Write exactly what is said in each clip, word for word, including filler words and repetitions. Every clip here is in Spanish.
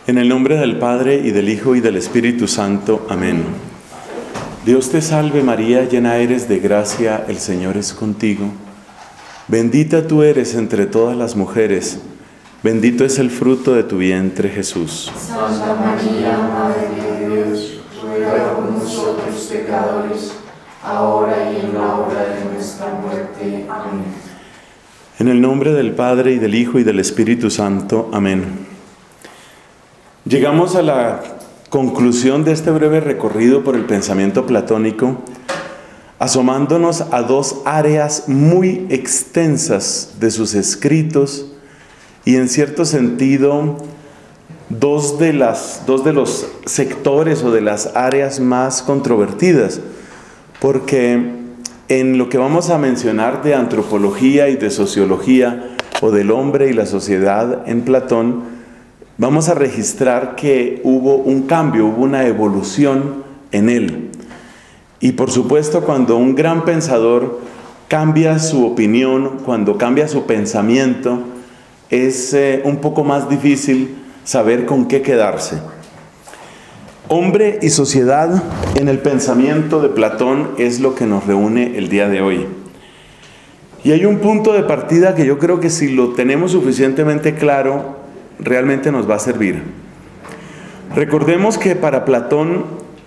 En el nombre del Padre, y del Hijo, y del Espíritu Santo. Amén. Dios te salve María, llena eres de gracia, el Señor es contigo. Bendita tú eres entre todas las mujeres, bendito es el fruto de tu vientre, Jesús. Santa María, Madre de Dios, ruega por nosotros pecadores, ahora y en la hora de nuestra muerte. Amén. En el nombre del Padre, y del Hijo, y del Espíritu Santo. Amén. Llegamos a la conclusión de este breve recorrido por el pensamiento platónico, asomándonos a dos áreas muy extensas de sus escritos y, en cierto sentido, dos de, las, dos de los sectores o de las áreas más controvertidas, porque en lo que vamos a mencionar de antropología y de sociología o del hombre y la sociedad en Platón, vamos a registrar que hubo un cambio, hubo una evolución en él. Y por supuesto, cuando un gran pensador cambia su opinión, cuando cambia su pensamiento, es eh, un poco más difícil saber con qué quedarse. Hombre y sociedad en el pensamiento de Platón es lo que nos reúne el día de hoy. Y hay un punto de partida que yo creo que si lo tenemos suficientemente claro, realmente nos va a servir. Recordemos que para Platón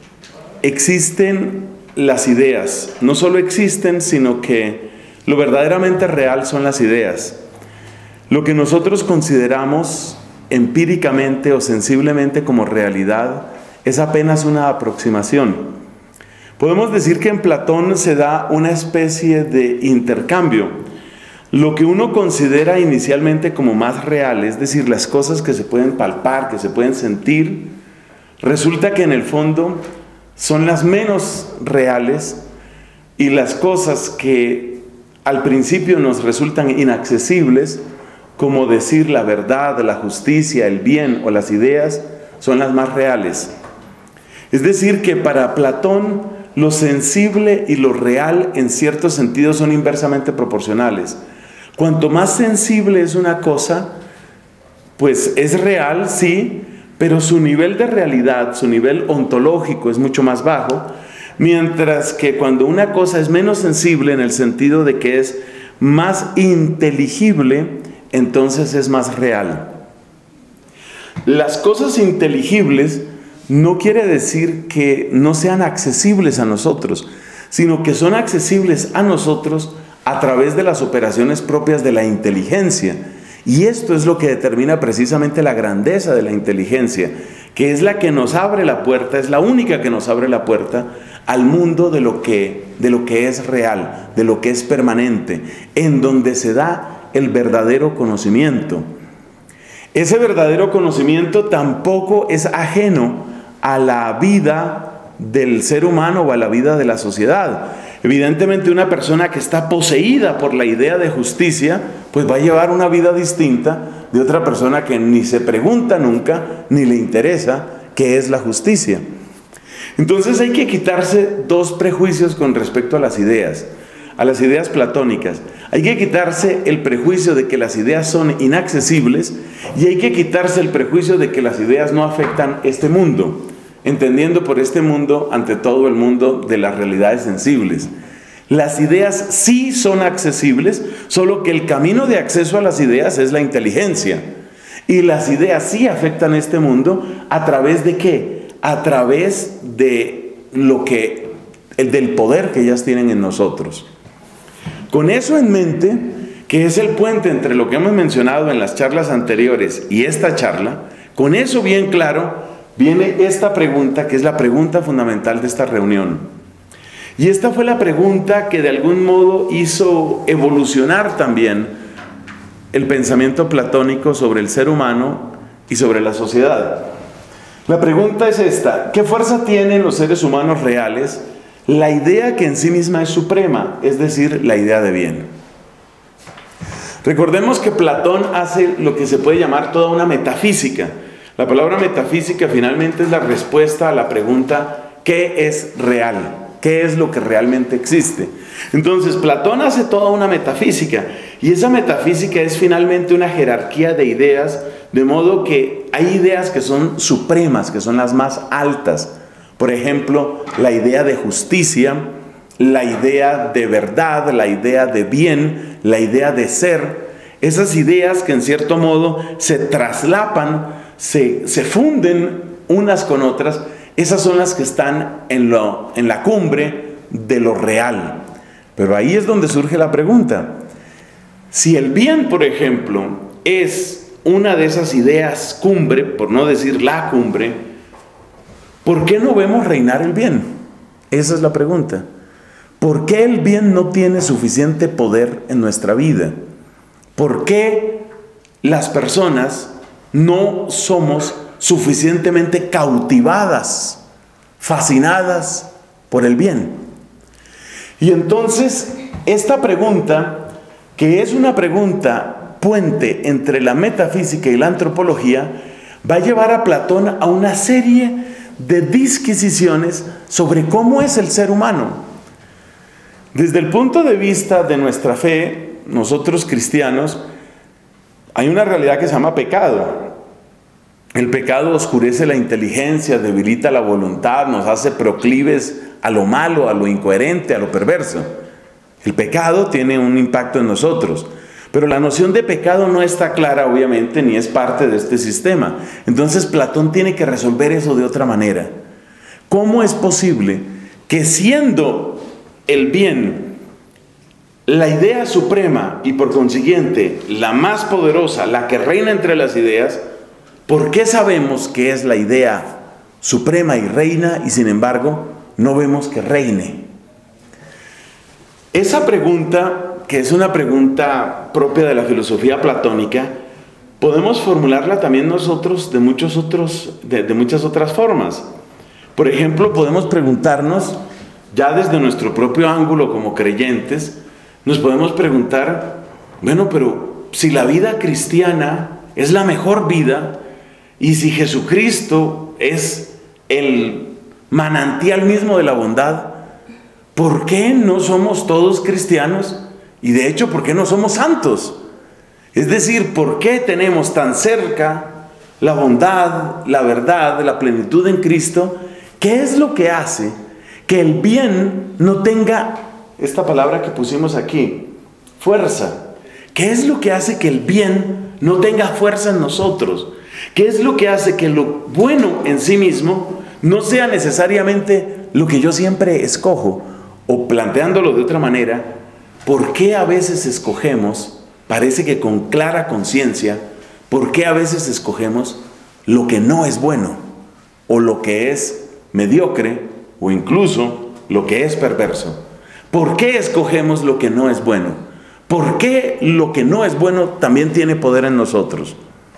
existen las ideas. No solo existen, sino que lo verdaderamente real son las ideas. Lo que nosotros consideramos empíricamente o sensiblemente como realidad es apenas una aproximación. Podemos decir que en Platón se da una especie de intercambio. Lo que uno considera inicialmente como más real, es decir, las cosas que se pueden palpar, que se pueden sentir, resulta que en el fondo son las menos reales, y las cosas que al principio nos resultan inaccesibles, como decir la verdad, la justicia, el bien o las ideas, son las más reales. Es decir, que para Platón lo sensible y lo real en cierto sentido son inversamente proporcionales. Cuanto más sensible es una cosa, pues es real, sí, pero su nivel de realidad, su nivel ontológico es mucho más bajo, mientras que cuando una cosa es menos sensible en el sentido de que es más inteligible, entonces es más real. Las cosas inteligibles no quiere decir que no sean accesibles a nosotros, sino que son accesibles a nosotros a través de las operaciones propias de la inteligencia. Y esto es lo que determina precisamente la grandeza de la inteligencia, que es la que nos abre la puerta, es la única que nos abre la puerta al mundo de lo que, de lo que es real, de lo que es permanente, en donde se da el verdadero conocimiento. Ese verdadero conocimiento tampoco es ajeno a la vida del ser humano o a la vida de la sociedad. Evidentemente, una persona que está poseída por la idea de justicia, pues va a llevar una vida distinta de otra persona que ni se pregunta nunca, ni le interesa qué es la justicia. Entonces hay que quitarse dos prejuicios con respecto a las ideas, a las ideas platónicas. Hay que quitarse el prejuicio de que las ideas son inaccesibles, y hay que quitarse el prejuicio de que las ideas no afectan este mundo, entendiendo por este mundo, ante todo, el mundo de las realidades sensibles. Las ideas sí son accesibles, solo que el camino de acceso a las ideas es la inteligencia. Y las ideas sí afectan este mundo, ¿a través de qué? A través de lo que, del poder que ellas tienen en nosotros. Con eso en mente, que es el puente entre lo que hemos mencionado en las charlas anteriores y esta charla, con eso bien claro, viene esta pregunta, que es la pregunta fundamental de esta reunión. Y esta fue la pregunta que de algún modo hizo evolucionar también el pensamiento platónico sobre el ser humano y sobre la sociedad. La pregunta es esta: ¿qué fuerza tienen los seres humanos reales la idea que en sí misma es suprema, es decir, la idea de bien? Recordemos que Platón hace lo que se puede llamar toda una metafísica. La palabra metafísica finalmente es la respuesta a la pregunta ¿qué es real? ¿Qué es lo que realmente existe? Entonces Platón hace toda una metafísica, y esa metafísica es finalmente una jerarquía de ideas De modo que hay ideas que son supremas, que son las más altas. Por ejemplo, la idea de justicia, la idea de verdad, la idea de bien, la idea de ser. Esas ideas que en cierto modo se traslapan, se, se funden unas con otras, esas son las que están en, lo, en la cumbre de lo real. Pero ahí es donde surge la pregunta. Si el bien, por ejemplo, es una de esas ideas cumbre, por no decir la cumbre, ¿por qué no vemos reinar el bien? Esa es la pregunta. ¿Por qué el bien no tiene suficiente poder en nuestra vida? ¿Por qué las personas no somos suficientemente cautivadas, fascinadas por el bien? Y entonces, esta pregunta, que es una pregunta puente entre la metafísica y la antropología, va a llevar a Platón a una serie de disquisiciones sobre cómo es el ser humano. Desde el punto de vista de nuestra fe, nosotros cristianos, hay una realidad que se llama pecado. El pecado oscurece la inteligencia, debilita la voluntad, nos hace proclives a lo malo, a lo incoherente, a lo perverso. El pecado tiene un impacto en nosotros, pero la noción de pecado no está clara, obviamente, ni es parte de este sistema. Entonces Platón tiene que resolver eso de otra manera. ¿Cómo es posible que, siendo el bien la idea suprema y por consiguiente la más poderosa, la que reina entre las ideas, ¿por qué sabemos que es la idea suprema y reina y sin embargo no vemos que reine? Esa pregunta, que es una pregunta propia de la filosofía platónica, podemos formularla también nosotros de, muchos otros, de, de muchas otras formas. Por ejemplo, podemos preguntarnos, ya desde nuestro propio ángulo como creyentes, nos podemos preguntar, bueno, pero si la vida cristiana es la mejor vida, y si Jesucristo es el manantial mismo de la bondad, ¿por qué no somos todos cristianos? Y de hecho, ¿por qué no somos santos? Es decir, ¿por qué tenemos tan cerca la bondad, la verdad, la plenitud en Cristo? ¿Qué es lo que hace que el bien no tenga, esta palabra que pusimos aquí, fuerza? ¿Qué es lo que hace que el bien no tenga fuerza en nosotros? ¿Qué es lo que hace que lo bueno en sí mismo no sea necesariamente lo que yo siempre escojo? O planteándolo de otra manera, ¿por qué a veces escogemos, parece que con clara conciencia, por qué a veces escogemos lo que no es bueno, o lo que es mediocre, o incluso lo que es perverso? ¿Por qué escogemos lo que no es bueno? ¿Por qué lo que no es bueno también tiene poder en nosotros?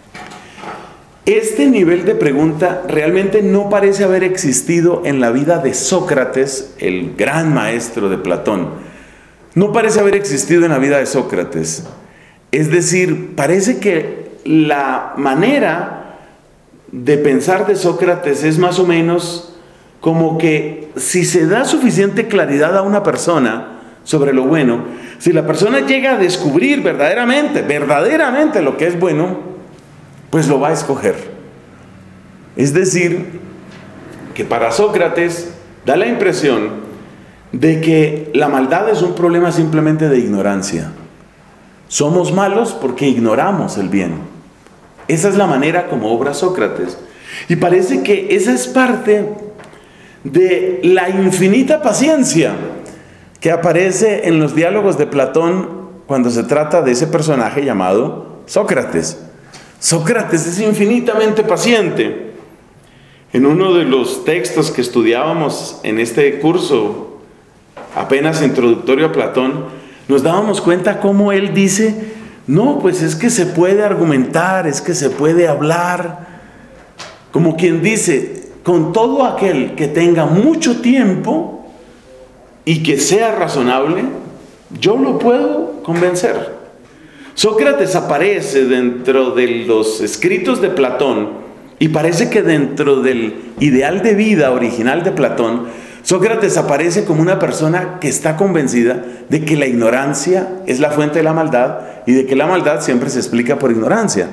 Este nivel de pregunta realmente no parece haber existido en la vida de Sócrates, el gran maestro de Platón. No parece haber existido en la vida de Sócrates. Es decir, parece que la manera de pensar de Sócrates es más o menos como que si se da suficiente claridad a una persona sobre lo bueno, si la persona llega a descubrir verdaderamente, verdaderamente lo que es bueno, pues lo va a escoger. Es decir, que para Sócrates da la impresión de que la maldad es un problema simplemente de ignorancia. Somos malos porque ignoramos el bien. Esa es la manera como obra Sócrates. Y parece que esa es parte de la infinita paciencia que aparece en los diálogos de Platón cuando se trata de ese personaje llamado Sócrates. Sócrates es infinitamente paciente. En uno de los textos que estudiábamos en este curso, apenas introductorio a Platón, nos dábamos cuenta cómo él dice, no, pues es que se puede argumentar, es que se puede hablar, como quien dice, con todo aquel que tenga mucho tiempo y que sea razonable, yo lo puedo convencer. Sócrates aparece dentro de los escritos de Platón y parece que dentro del ideal de vida original de Platón, Sócrates aparece como una persona que está convencida de que la ignorancia es la fuente de la maldad y de que la maldad siempre se explica por ignorancia.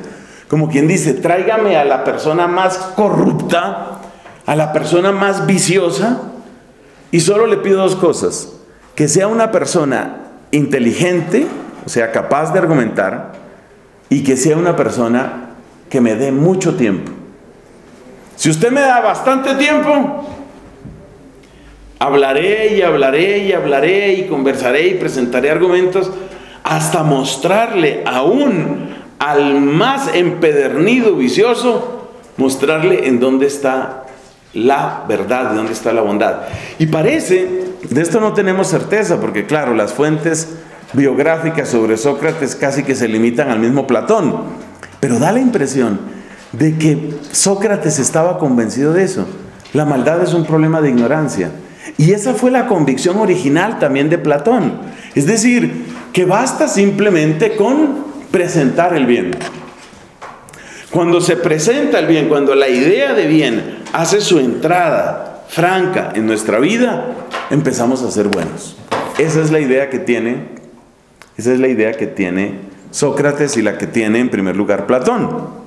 como quien dice, tráigame a la persona más corrupta, a la persona más viciosa, y solo le pido dos cosas: que sea una persona inteligente, o sea, capaz de argumentar, y que sea una persona que me dé mucho tiempo. Si usted me da bastante tiempo, hablaré y hablaré y hablaré y conversaré y presentaré argumentos hasta mostrarle aún al más empedernido vicioso, mostrarle en dónde está la verdad, en dónde está la bondad. Y parece, de esto no tenemos certeza, porque claro, las fuentes biográficas sobre Sócrates casi que se limitan al mismo Platón, pero da la impresión de que Sócrates estaba convencido de eso. La maldad es un problema de ignorancia. Y esa fue la convicción original también de Platón. Es decir, que basta simplemente con presentar el bien. Cuando se presenta el bien, cuando la idea de bien hace su entrada franca en nuestra vida, empezamos a ser buenos. Esa es la idea que tiene, esa es la idea que tiene Sócrates y la que tiene en primer lugar Platón.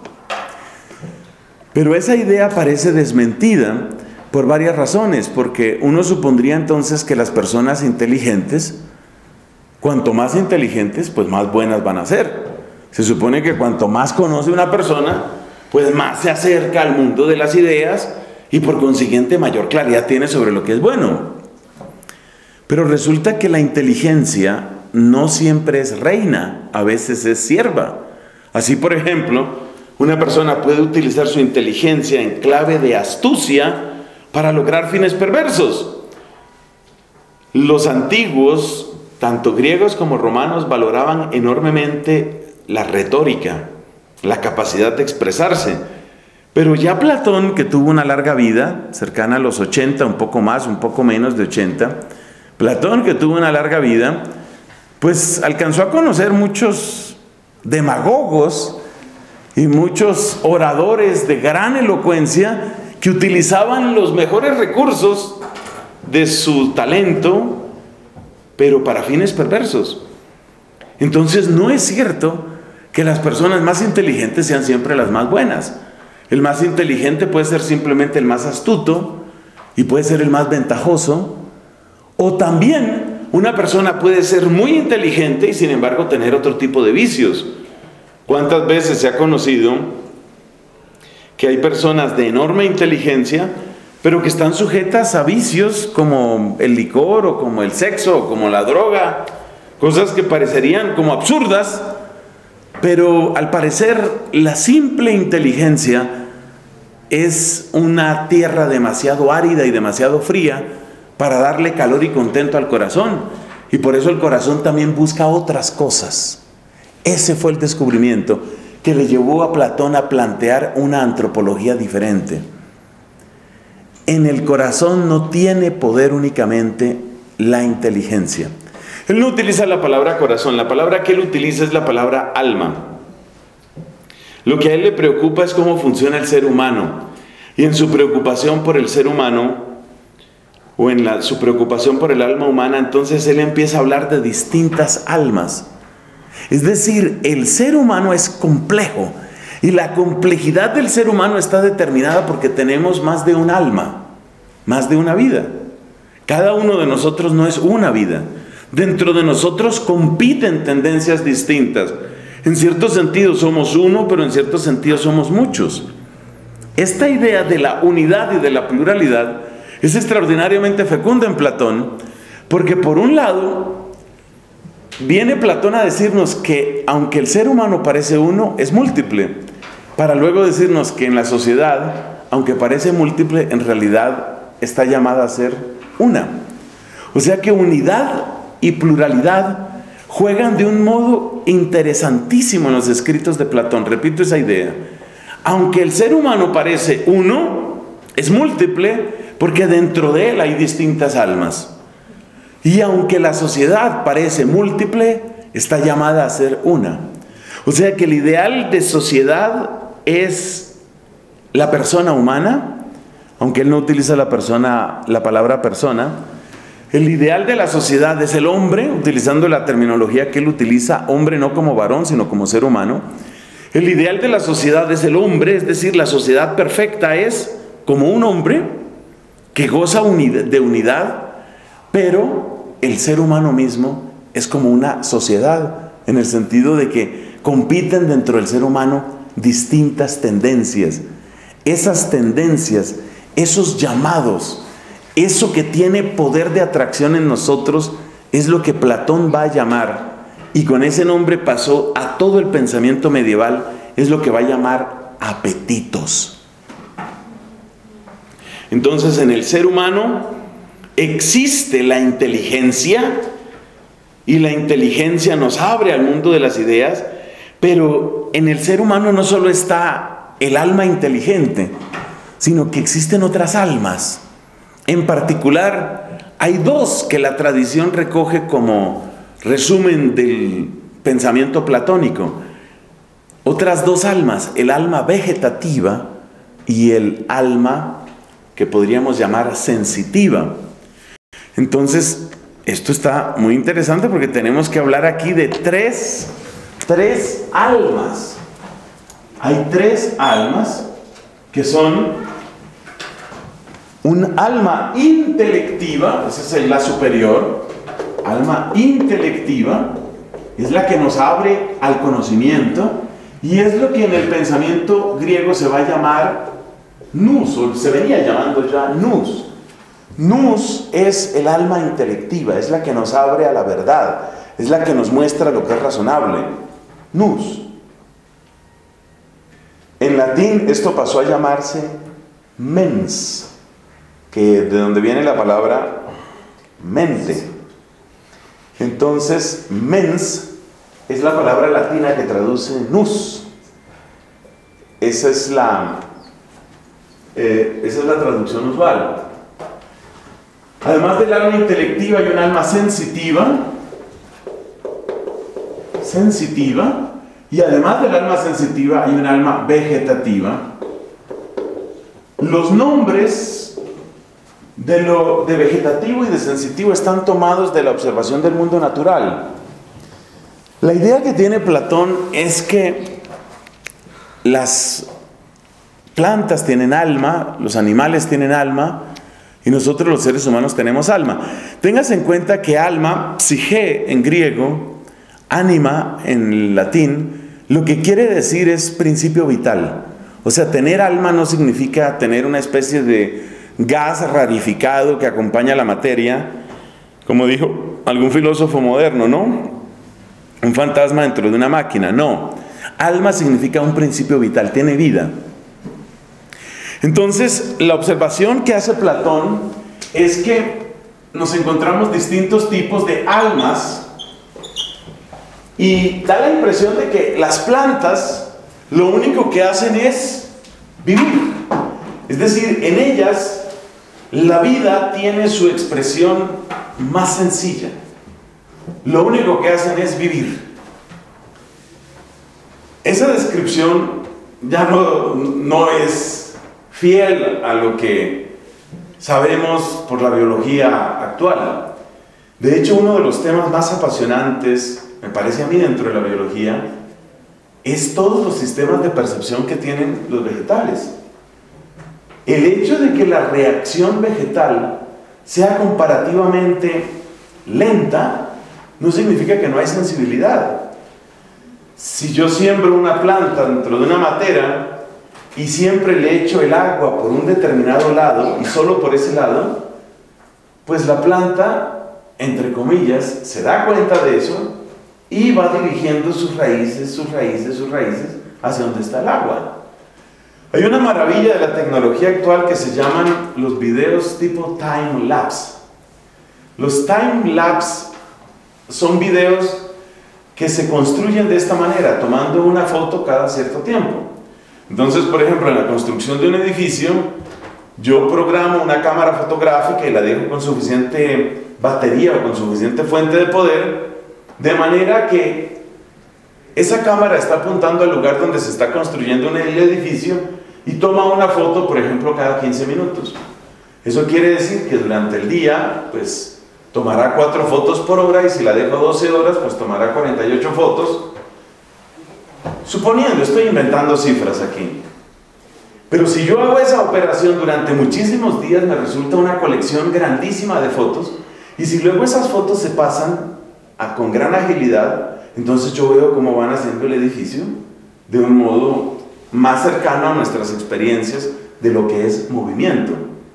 Pero esa idea parece desmentida por varias razones, porque uno supondría entonces que las personas inteligentes, cuanto más inteligentes, pues más buenas van a ser. Se supone que cuanto más conoce una persona, pues más se acerca al mundo de las ideas y por consiguiente mayor claridad tiene sobre lo que es bueno. Pero resulta que la inteligencia no siempre es reina, a veces es sierva. Así, por ejemplo, una persona puede utilizar su inteligencia en clave de astucia para lograr fines perversos. Los antiguos, tanto griegos como romanos, valoraban enormemente la retórica, la capacidad de expresarse. Pero ya Platón, que tuvo una larga vida, cercana a los ochenta, un poco más, un poco menos de ochenta, Platón, que tuvo una larga vida, pues alcanzó a conocer muchos demagogos y muchos oradores de gran elocuencia que utilizaban los mejores recursos de su talento, pero para fines perversos. Entonces no es cierto que las personas más inteligentes sean siempre las más buenas. El más inteligente puede ser simplemente el más astuto y puede ser el más ventajoso, o también una persona puede ser muy inteligente y sin embargo tener otro tipo de vicios. ¿Cuántas veces se ha conocido que hay personas de enorme inteligencia, pero que están sujetas a vicios como el licor o como el sexo o como la droga? Cosas que parecerían como absurdas, pero al parecer la simple inteligencia es una tierra demasiado árida y demasiado fría para darle calor y contento al corazón. Y por eso el corazón también busca otras cosas. Ese fue el descubrimiento que le llevó a Platón a plantear una antropología diferente. En el corazón no tiene poder únicamente la inteligencia. Él no utiliza la palabra corazón, la palabra que él utiliza es la palabra alma. Lo que a él le preocupa es cómo funciona el ser humano. Y en su preocupación por el ser humano, o en la, su preocupación por el alma humana, entonces él empieza a hablar de distintas almas. Es decir, el ser humano es complejo y la complejidad del ser humano está determinada porque tenemos más de un alma, más de una vida. Cada uno de nosotros no es una vida. Dentro de nosotros compiten tendencias distintas. En cierto sentido somos uno, pero en cierto sentido somos muchos. Esta idea de la unidad y de la pluralidad es extraordinariamente fecunda en Platón, porque por un lado viene Platón a decirnos que aunque el ser humano parece uno, es múltiple, para luego decirnos que en la sociedad, aunque parece múltiple, en realidad está llamada a ser una. O sea que unidad y pluralidad juegan de un modo interesantísimo en los escritos de Platón. Repito esa idea. Aunque el ser humano parece uno, es múltiple porque dentro de él hay distintas almas. Y aunque la sociedad parece múltiple, está llamada a ser una. O sea que el ideal de sociedad es la persona humana, aunque él no utiliza la persona, la palabra persona. El ideal de la sociedad es el hombre, utilizando la terminología que él utiliza, hombre no como varón, sino como ser humano. El ideal de la sociedad es el hombre, es decir, la sociedad perfecta es como un hombre que goza de unidad, pero el ser humano mismo es como una sociedad, en el sentido de que compiten dentro del ser humano distintas tendencias. Esas tendencias, esos llamados, eso que tiene poder de atracción en nosotros, es lo que Platón va a llamar, y con ese nombre pasó a todo el pensamiento medieval, es lo que va a llamar apetitos. Entonces, en el ser humano existe la inteligencia, y la inteligencia nos abre al mundo de las ideas, pero en el ser humano no solo está el alma inteligente, sino que existen otras almas. En particular, hay dos que la tradición recoge como resumen del pensamiento platónico. Otras dos almas, el alma vegetativa y el alma que podríamos llamar sensitiva. Entonces, esto está muy interesante porque tenemos que hablar aquí de tres, tres almas. Hay tres almas que son un alma intelectiva, esa es la superior, alma intelectiva, es la que nos abre al conocimiento, y es lo que en el pensamiento griego se va a llamar nous, o se venía llamando ya nous. Nous es el alma intelectiva, es la que nos abre a la verdad, es la que nos muestra lo que es razonable. Nous. En latín esto pasó a llamarse mens, que de donde viene la palabra mente. Entonces, mens es la palabra latina que traduce nous. Esa es la, eh, esa es la traducción usual. Además del alma intelectiva hay un alma sensitiva, sensitiva, y además del alma sensitiva hay un alma vegetativa. Los nombres de lo de vegetativo y de sensitivo están tomados de la observación del mundo natural. La idea que tiene Platón es que las plantas tienen alma, los animales tienen alma, y nosotros los seres humanos tenemos alma. Tengas en cuenta que alma, psique en griego, ánima en latín, lo que quiere decir es principio vital. O sea, tener alma no significa tener una especie de gas rarificado que acompaña la materia, como dijo algún filósofo moderno, ¿no? Un fantasma dentro de una máquina. No, alma significa un principio vital, tiene vida. Entonces, la observación que hace Platón es que nos encontramos distintos tipos de almas, y da la impresión de que las plantas lo único que hacen es vivir. Es decir, en ellas la vida tiene su expresión más sencilla. Lo único que hacen es vivir. Esa descripción ya no, no es fiel a lo que sabemos por la biología actual. De hecho, uno de los temas más apasionantes, me parece a mí, dentro de la biología, es todos los sistemas de percepción que tienen los vegetales. El hecho de que la reacción vegetal sea comparativamente lenta no significa que no hay sensibilidad. Si yo siembro una planta dentro de una matera y siempre le echo el agua por un determinado lado y solo por ese lado, pues la planta, entre comillas, se da cuenta de eso y va dirigiendo sus raíces, sus raíces, sus raíces hacia donde está el agua. Hay una maravilla de la tecnología actual que se llaman los videos tipo time lapse. Los time lapse son videos que se construyen de esta manera, tomando una foto cada cierto tiempo. Entonces, por ejemplo, en la construcción de un edificio, yo programo una cámara fotográfica y la dejo con suficiente batería o con suficiente fuente de poder, de manera que esa cámara está apuntando al lugar donde se está construyendo un edificio y toma una foto, por ejemplo, cada quince minutos. Eso quiere decir que durante el día, pues, tomará cuatro fotos por hora, y si la dejo doce horas, pues tomará cuarenta y ocho fotos. suponiendo, estoy inventando cifras aquí, pero si yo hago esa operación durante muchísimos días, me resulta una colección grandísima de fotos, y si luego esas fotos se pasan a, con gran agilidad, entonces yo veo cómo van haciendo el edificio de un modo más cercano a nuestras experiencias de lo que es movimiento.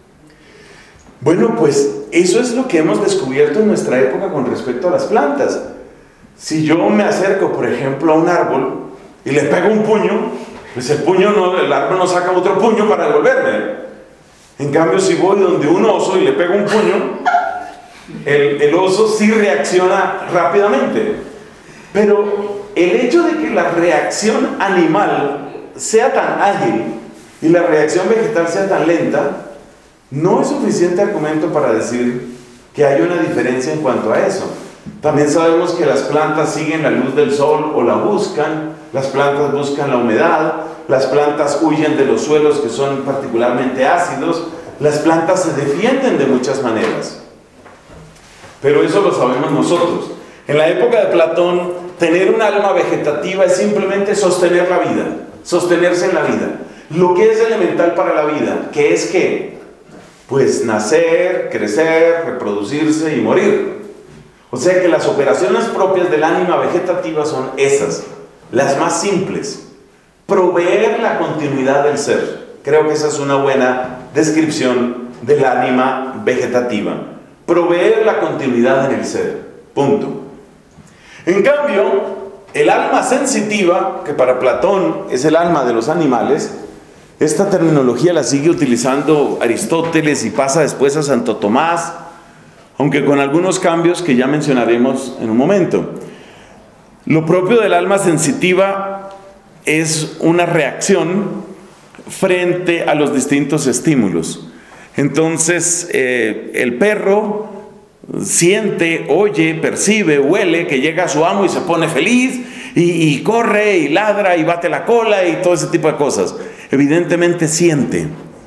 Bueno, pues eso es lo que hemos descubierto en nuestra época con respecto a las plantas. Si yo me acerco, por ejemplo, a un árbol y le pego un puño, pues el puño no, el árbol no saca otro puño para devolverme. En cambio, si voy donde un oso y le pego un puño, el, el oso sí reacciona rápidamente. Pero el hecho de que la reacción animal sea tan ágil y la reacción vegetal sea tan lenta, no es suficiente argumento para decir que hay una diferencia en cuanto a eso. También sabemos que las plantas siguen la luz del sol o la buscan, las plantas buscan la humedad, las plantas huyen de los suelos que son particularmente ácidos, las plantas se defienden de muchas maneras. Pero eso lo sabemos nosotros. En la época de Platón, tener un alma vegetativa es simplemente sostener la vida, sostenerse en la vida. Lo que es elemental para la vida, que es ¿qué? Pues nacer, crecer, reproducirse y morir. O sea que las operaciones propias del ánima vegetativa son esas, las más simples. Proveer la continuidad del ser. Creo que esa es una buena descripción del ánima vegetativa. Proveer la continuidad en el ser. Punto. En cambio, el alma sensitiva, que para Platón es el alma de los animales, esta terminología la sigue utilizando Aristóteles y pasa después a Santo Tomás, aunque con algunos cambios que ya mencionaremos en un momento. Lo propio del alma sensitiva es una reacción frente a los distintos estímulos. Entonces, eh, el perro siente, oye, percibe, huele que llega a su amo y se pone feliz, y, y corre y ladra y bate la cola y todo ese tipo de cosas. Evidentemente siente.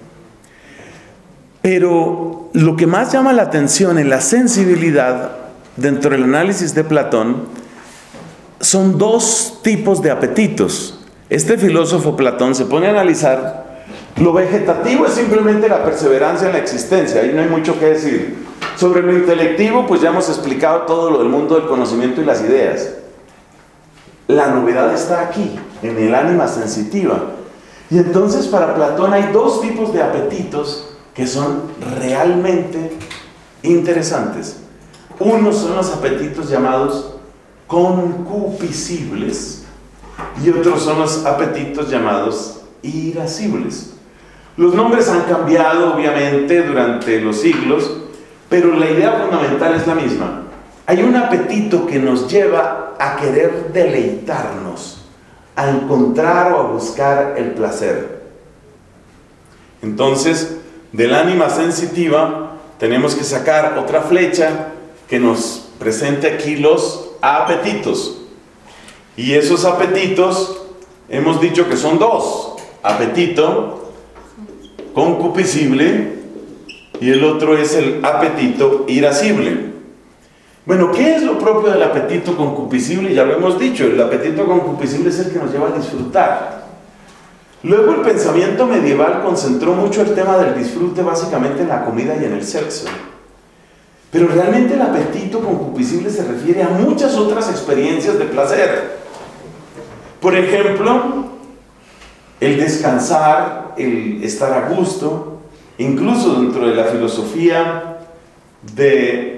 Pero lo que más llama la atención en la sensibilidad dentro del análisis de Platón son dos tipos de apetitos. Este filósofo Platón se pone a analizar. Lo vegetativo es simplemente la perseverancia en la existencia, ahí no hay mucho que decir. Sobre lo intelectivo, pues ya hemos explicado todo lo del mundo del conocimiento y las ideas. La novedad está aquí, en el ánima sensitiva. Y entonces para Platón hay dos tipos de apetitos que son realmente interesantes. Unos son los apetitos llamados concupiscibles y otros son los apetitos llamados irascibles. Los nombres han cambiado obviamente durante los siglos, pero la idea fundamental es la misma. Hay un apetito que nos lleva a querer deleitarnos, a encontrar o a buscar el placer. Entonces, del ánima sensitiva tenemos que sacar otra flecha que nos presente aquí los apetitos. Y esos apetitos hemos dicho que son dos: apetito concupiscible y el otro es el apetito irascible. Bueno, ¿qué es lo propio del apetito concupiscible? Ya lo hemos dicho, el apetito concupiscible es el que nos lleva a disfrutar. Luego el pensamiento medieval concentró mucho el tema del disfrute básicamente en la comida y en el sexo. Pero realmente el apetito concupiscible se refiere a muchas otras experiencias de placer. Por ejemplo, el descansar, el estar a gusto, incluso dentro de la filosofía de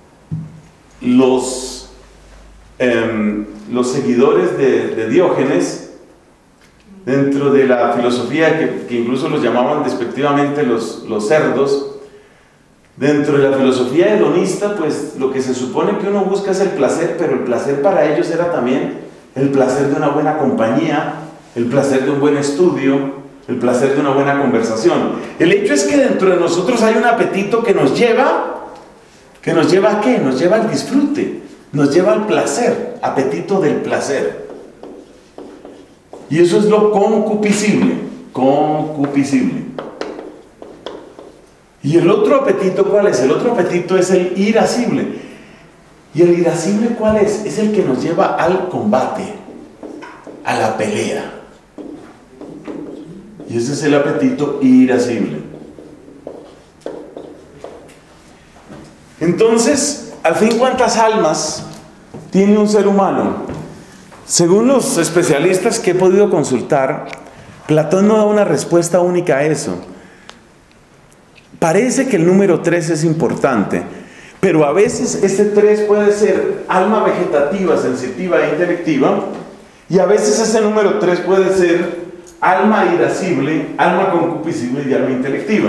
los, eh, los seguidores de, de Diógenes, dentro de la filosofía que, que incluso los llamaban despectivamente los, los cerdos, dentro de la filosofía hedonista, pues lo que se supone que uno busca es el placer, pero el placer para ellos era también el placer de una buena compañía, el placer de un buen estudio, el placer de una buena conversación. El hecho es que dentro de nosotros hay un apetito que nos lleva, que nos lleva a qué? Nos lleva al disfrute, nos lleva al placer, apetito del placer. Y eso es lo concupiscible, concupiscible. Y el otro apetito, ¿cuál es? El otro apetito es el irascible. ¿Y el irascible cuál es? Es el que nos lleva al combate. a la pelea. Y ese es el apetito irascible. Entonces, al fin, ¿cuántas almas tiene un ser humano? Según los especialistas que he podido consultar, Platón no da una respuesta única a eso. Parece que el número tres es importante, pero a veces este tres puede ser alma vegetativa, sensitiva e intelectiva, y a veces ese número tres puede ser alma irascible, alma concupiscible y alma intelectiva.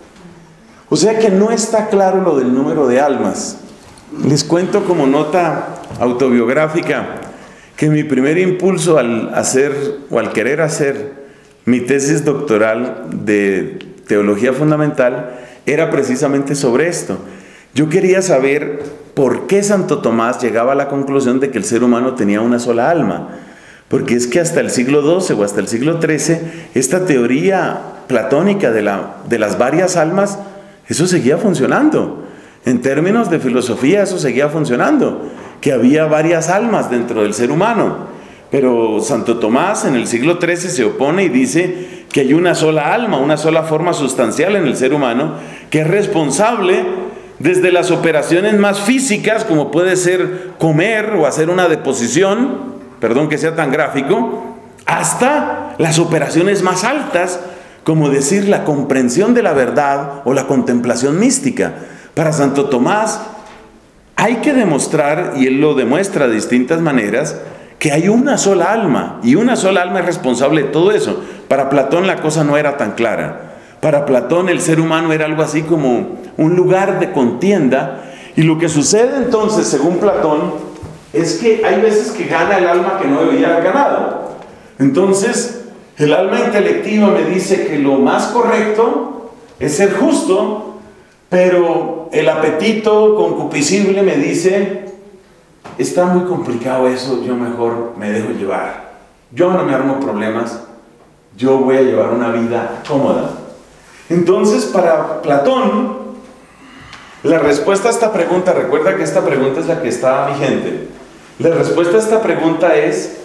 O sea que no está claro lo del número de almas. Les cuento como nota autobiográfica que mi primer impulso al hacer o al querer hacer mi tesis doctoral de teología fundamental era precisamente sobre esto. Yo quería saber por qué Santo Tomás llegaba a la conclusión de que el ser humano tenía una sola alma. Porque es que hasta el siglo doce o hasta el siglo trece, esta teoría platónica de, la, de las varias almas, eso seguía funcionando. En términos de filosofía, eso seguía funcionando, que había varias almas dentro del ser humano. Pero Santo Tomás en el siglo trece se opone y dice que hay una sola alma, una sola forma sustancial en el ser humano, que es responsable desde las operaciones más físicas, como puede ser comer o hacer una deposición, perdón que sea tan gráfico, hasta las operaciones más altas, como decir la comprensión de la verdad o la contemplación mística. Para Santo Tomás hay que demostrar, y él lo demuestra de distintas maneras, que hay una sola alma, y una sola alma es responsable de todo eso. Para Platón la cosa no era tan clara. Para Platón el ser humano era algo así como un lugar de contienda, y lo que sucede entonces, según Platón, es que hay veces que gana el alma que no debería haber ganado. Entonces, el alma intelectiva me dice que lo más correcto es ser justo, pero el apetito concupiscible me dice, está muy complicado eso, yo mejor me dejo llevar. Yo no me armo problemas, yo voy a llevar una vida cómoda. Entonces, para Platón, la respuesta a esta pregunta, recuerda que esta pregunta es la que está vigente. La respuesta a esta pregunta es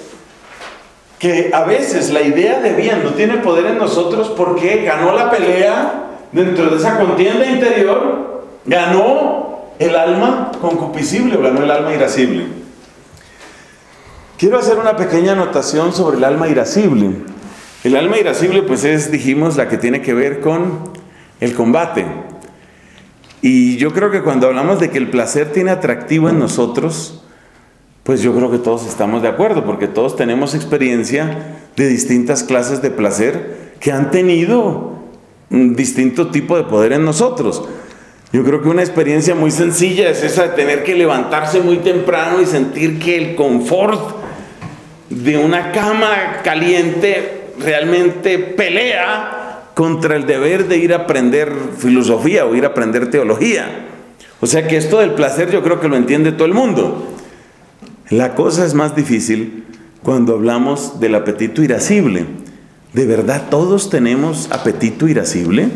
que a veces la idea de bien no tiene poder en nosotros porque ganó la pelea dentro de esa contienda interior, ganó el alma concupiscible o ganó el alma irascible. Quiero hacer una pequeña anotación sobre el alma irascible. El alma irascible pues es, dijimos, la que tiene que ver con el combate. Y yo creo que cuando hablamos de que el placer tiene atractivo en nosotros, pues yo creo que todos estamos de acuerdo, porque todos tenemos experiencia de distintas clases de placer que han tenido un distinto tipo de poder en nosotros. Yo creo que una experiencia muy sencilla es esa de tener que levantarse muy temprano y sentir que el confort de una cama caliente realmente pelea contra el deber de ir a aprender filosofía o ir a aprender teología. O sea que esto del placer yo creo que lo entiende todo el mundo. La cosa es más difícil cuando hablamos del apetito irascible. ¿De verdad todos tenemos apetito irascible?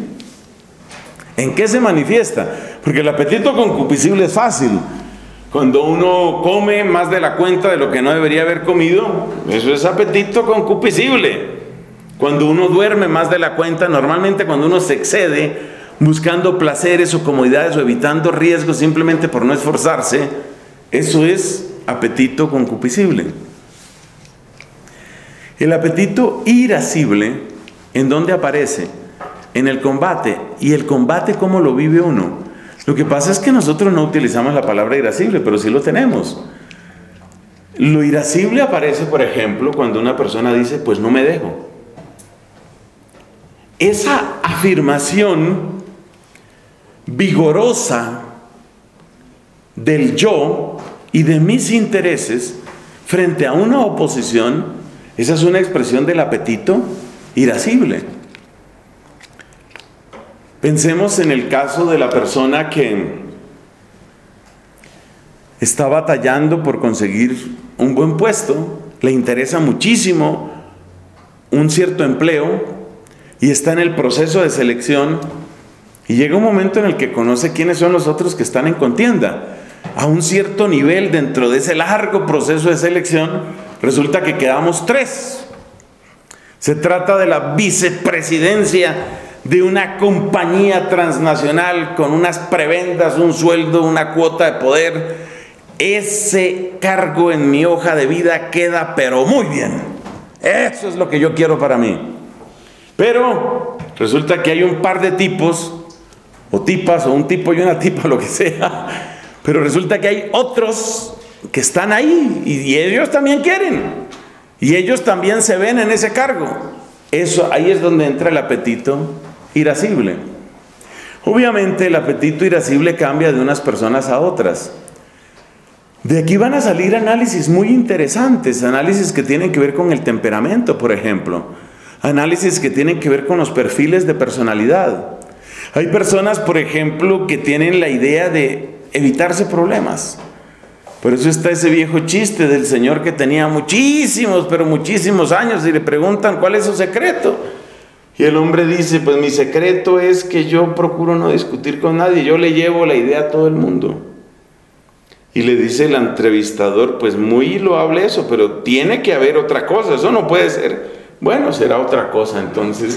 ¿En qué se manifiesta? Porque el apetito concupiscible es fácil. Cuando uno come más de la cuenta de lo que no debería haber comido, eso es apetito concupiscible. Cuando uno duerme más de la cuenta, normalmente cuando uno se excede buscando placeres o comodidades o evitando riesgos simplemente por no esforzarse, eso es apetito concupiscible. El apetito irascible, ¿en dónde aparece? En el combate. ¿Y el combate cómo lo vive uno? Lo que pasa es que nosotros no utilizamos la palabra irascible, pero sí lo tenemos. Lo irascible aparece, por ejemplo, cuando una persona dice, pues no me dejo. Esa afirmación vigorosa del yo y de mis intereses frente a una oposición, esa es una expresión del apetito irascible. Pensemos en el caso de la persona que está batallando por conseguir un buen puesto, le interesa muchísimo un cierto empleo y está en el proceso de selección y llega un momento en el que conoce quiénes son los otros que están en contienda. A un cierto nivel dentro de ese largo proceso de selección, resulta que quedamos tres. Se trata de la vicepresidencia de una compañía transnacional con unas prebendas, un sueldo, una cuota de poder. Ese cargo en mi hoja de vida queda pero muy bien. Eso es lo que yo quiero para mí. Pero resulta que hay un par de tipos, o tipas, o un tipo y una tipa, lo que sea, pero resulta que hay otros que están ahí y, y ellos también quieren, y ellos también se ven en ese cargo. Eso, ahí es donde entra el apetito irascible. Obviamente el apetito irascible cambia de unas personas a otras. De aquí van a salir análisis muy interesantes, análisis que tienen que ver con el temperamento, por ejemplo, análisis que tienen que ver con los perfiles de personalidad. Hay personas, por ejemplo, que tienen la idea de evitarse problemas. Por eso está ese viejo chiste del señor que tenía muchísimos, pero muchísimos años, y le preguntan cuál es su secreto. Y el hombre dice, pues mi secreto es que yo procuro no discutir con nadie, yo le llevo la idea a todo el mundo. Y le dice el entrevistador, pues muy loable eso, pero tiene que haber otra cosa, eso no puede ser. Bueno, será otra cosa entonces.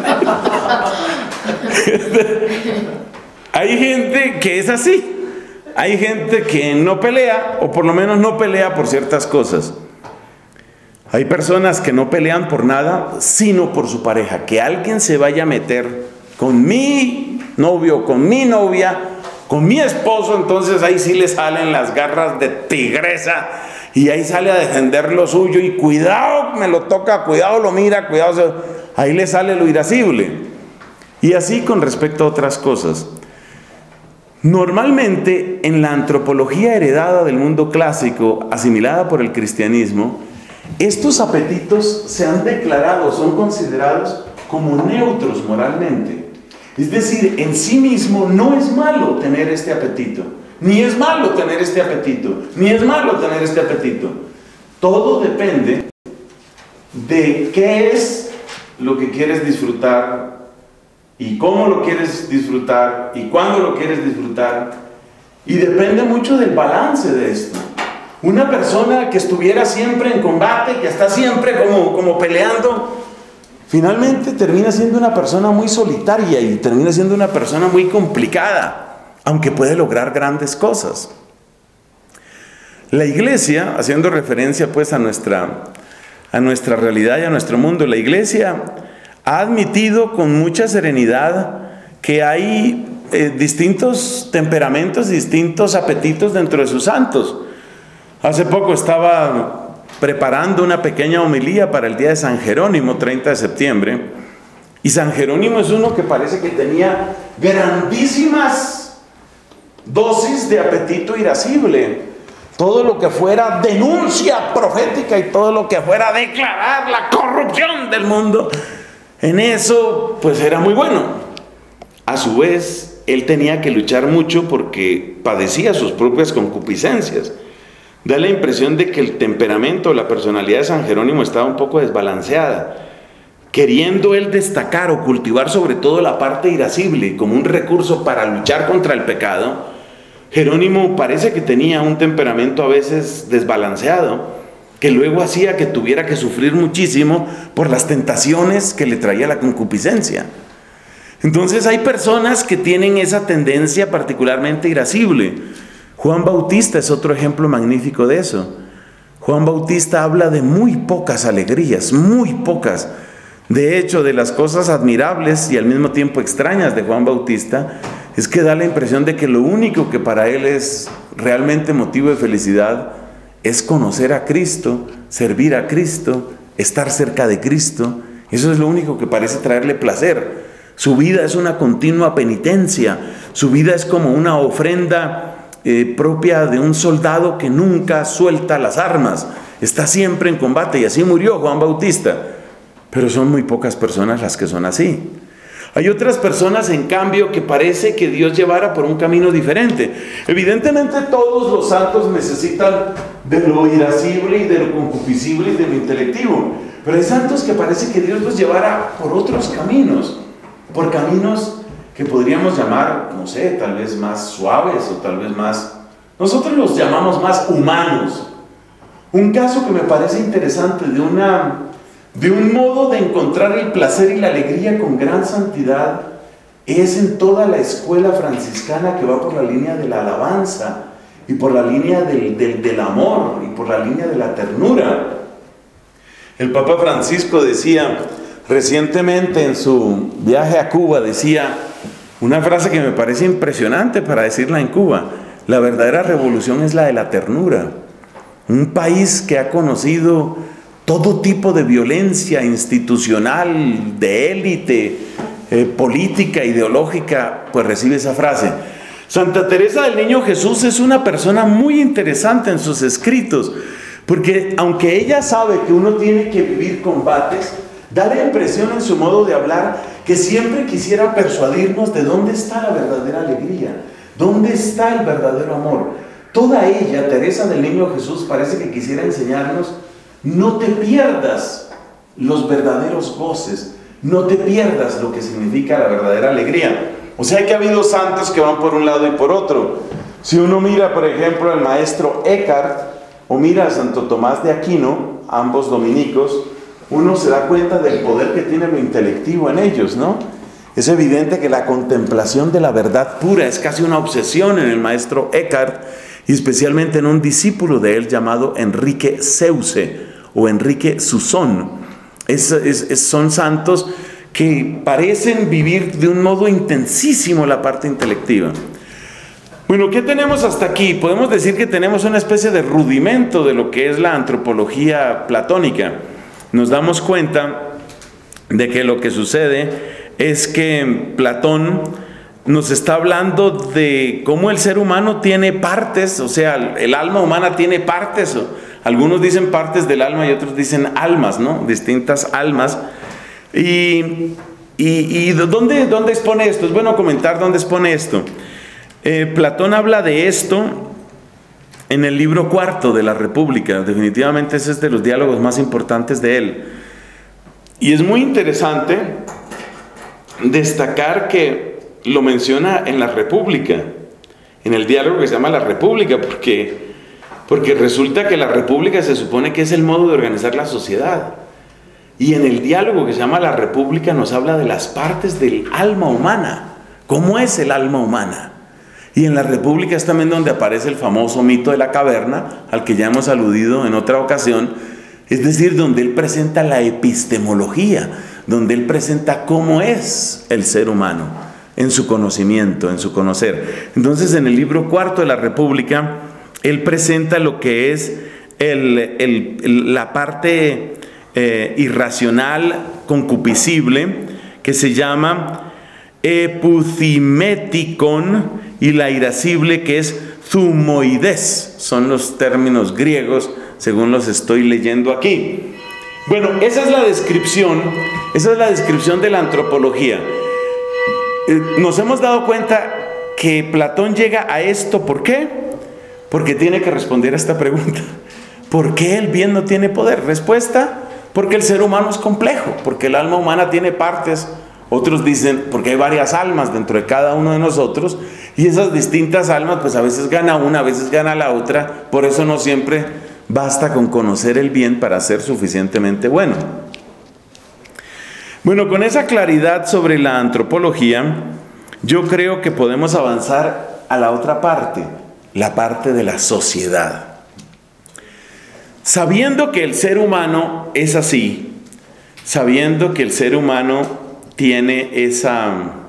Hay gente que es así. Hay gente que no pelea, o por lo menos no pelea por ciertas cosas. Hay personas que no pelean por nada, sino por su pareja. Que alguien se vaya a meter con mi novio, con mi novia, con mi esposo, entonces ahí sí le salen las garras de tigresa y ahí sale a defender lo suyo y cuidado, me lo toca, cuidado lo mira, cuidado, ahí le sale lo irascible. Y así con respecto a otras cosas. Normalmente en la antropología heredada del mundo clásico, asimilada por el cristianismo, estos apetitos se han declarado, son considerados como neutros moralmente. Es decir, en sí mismo no es malo tener este apetito, ni es malo tener este apetito, ni es malo tener este apetito. Todo depende de qué es lo que quieres disfrutar y cómo lo quieres disfrutar y cuándo lo quieres disfrutar, y depende mucho del balance de esto. Una persona que estuviera siempre en combate, que está siempre como, como peleando, finalmente termina siendo una persona muy solitaria y termina siendo una persona muy complicada, aunque puede lograr grandes cosas. La iglesia, haciendo referencia pues a nuestra, a nuestra realidad y a nuestro mundo, la iglesia ha admitido con mucha serenidad que hay eh, distintos temperamentos, distintos apetitos dentro de sus santos. Hace poco estaba preparando una pequeña homilía para el día de San Jerónimo, treinta de septiembre, y San Jerónimo es uno que parece que tenía grandísimas dosis de apetito irascible. Todo lo que fuera denuncia profética y todo lo que fuera declarar la corrupción del mundo, en eso pues era muy bueno. A su vez, él tenía que luchar mucho porque padecía sus propias concupiscencias. Da la impresión de que el temperamento, la personalidad de San Jerónimo estaba un poco desbalanceada, queriendo él destacar o cultivar sobre todo la parte irascible como un recurso para luchar contra el pecado. Jerónimo parece que tenía un temperamento a veces desbalanceado, que luego hacía que tuviera que sufrir muchísimo por las tentaciones que le traía la concupiscencia. Entonces hay personas que tienen esa tendencia particularmente irascible. Juan Bautista es otro ejemplo magnífico de eso. Juan Bautista habla de muy pocas alegrías, muy pocas. De hecho, de las cosas admirables y al mismo tiempo extrañas de Juan Bautista, es que da la impresión de que lo único que para él es realmente motivo de felicidad es conocer a Cristo, servir a Cristo, estar cerca de Cristo. Eso es lo único que parece traerle placer. Su vida es una continua penitencia, su vida es como una ofrenda eh, propia de un soldado que nunca suelta las armas, está siempre en combate, y así murió Juan Bautista. Pero son muy pocas personas las que son así. Hay otras personas, en cambio, que parece que Dios llevara por un camino diferente. Evidentemente todos los santos necesitan de lo irascible y de lo concupiscible y de lo intelectivo, pero hay santos que parece que Dios los llevara por otros caminos, por caminos que podríamos llamar, no sé, tal vez más suaves o tal vez más, nosotros los llamamos más humanos. Un caso que me parece interesante de, una, de un modo de encontrar el placer y la alegría con gran santidad es en toda la escuela franciscana que va por la línea de la alabanza y por la línea del, del, del amor y por la línea de la ternura. El Papa Francisco decía recientemente en su viaje a Cuba, decía una frase que me parece impresionante para decirla en Cuba: la verdadera revolución es la de la ternura. Un país que ha conocido todo tipo de violencia institucional, de élite, eh, política, ideológica, pues recibe esa frase. Santa Teresa del Niño Jesús es una persona muy interesante en sus escritos, porque aunque ella sabe que uno tiene que vivir combates, da la impresión en su modo de hablar que siempre quisiera persuadirnos de dónde está la verdadera alegría, dónde está el verdadero amor. Toda ella, Teresa del Niño Jesús, parece que quisiera enseñarnos: no te pierdas los verdaderos goces, no te pierdas lo que significa la verdadera alegría. O sea que ha habido santos que van por un lado y por otro. Si uno mira, por ejemplo, al maestro Eckhart o mira a Santo Tomás de Aquino, ambos dominicos, uno se da cuenta del poder que tiene lo intelectivo en ellos, ¿no? Es evidente que la contemplación de la verdad pura es casi una obsesión en el maestro Eckhart, y especialmente en un discípulo de él llamado Enrique Seuse o Enrique Susón. Es, es, es, son santos que parecen vivir de un modo intensísimo la parte intelectiva. Bueno, ¿qué tenemos hasta aquí? Podemos decir que tenemos una especie de rudimento de lo que es la antropología platónica. Nos damos cuenta de que lo que sucede es que Platón nos está hablando de cómo el ser humano tiene partes, o sea, el alma humana tiene partes. Algunos dicen partes del alma y otros dicen almas, ¿no? Distintas almas. Y, y, y ¿dónde, ¿dónde expone esto? Es bueno comentar dónde expone esto. Eh, Platón habla de esto en el libro cuarto de la República. Definitivamente ese es de los diálogos más importantes de él. Y es muy interesante destacar que lo menciona en la República, en el diálogo que se llama La República, porque, porque resulta que la República se supone que es el modo de organizar la sociedad. Y en el diálogo que se llama La República nos habla de las partes del alma humana. ¿Cómo es el alma humana? Y en la República es también donde aparece el famoso mito de la caverna, al que ya hemos aludido en otra ocasión, es decir, donde él presenta la epistemología, donde él presenta cómo es el ser humano en su conocimiento, en su conocer. Entonces, en el libro cuarto de la República, él presenta lo que es el, el, el, la parte eh, irracional, concupiscible, que se llama epucimetikon, y la irascible, que es zumoides. Son los términos griegos, según los estoy leyendo aquí. Bueno, esa es la descripción, esa es la descripción de la antropología. Nos hemos dado cuenta que Platón llega a esto, ¿por qué? Porque tiene que responder a esta pregunta: ¿por qué el bien no tiene poder? Respuesta: porque el ser humano es complejo, porque el alma humana tiene partes. Otros dicen porque hay varias almas dentro de cada uno de nosotros, y esas distintas almas pues a veces gana una, a veces gana la otra. Por eso no siempre basta con conocer el bien para ser suficientemente bueno. Bueno, con esa claridad sobre la antropología, yo creo que podemos avanzar a la otra parte, la parte de la sociedad. Sabiendo que el ser humano es así, sabiendo que el ser humano tiene esa,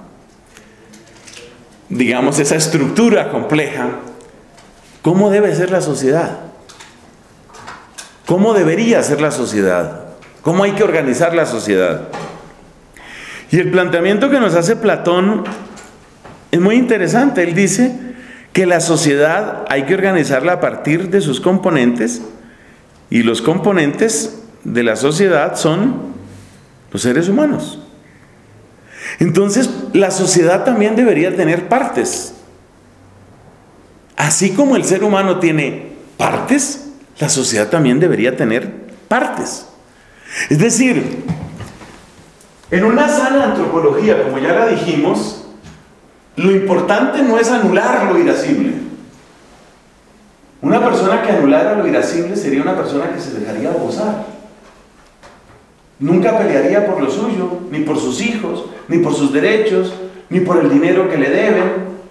digamos, esa estructura compleja, ¿cómo debe ser la sociedad? ¿Cómo debería ser la sociedad? ¿Cómo hay que organizar la sociedad? Y el planteamiento que nos hace Platón es muy interesante. Él dice que la sociedad hay que organizarla a partir de sus componentes, y los componentes de la sociedad son los seres humanos. Entonces, la sociedad también debería tener partes. Así como el ser humano tiene partes, la sociedad también debería tener partes. Es decir, en una sana antropología, como ya la dijimos, lo importante no es anular lo irascible. Una persona que anulara lo irascible sería una persona que se dejaría gozar. Nunca pelearía por lo suyo, ni por sus hijos, ni por sus derechos, ni por el dinero que le deben.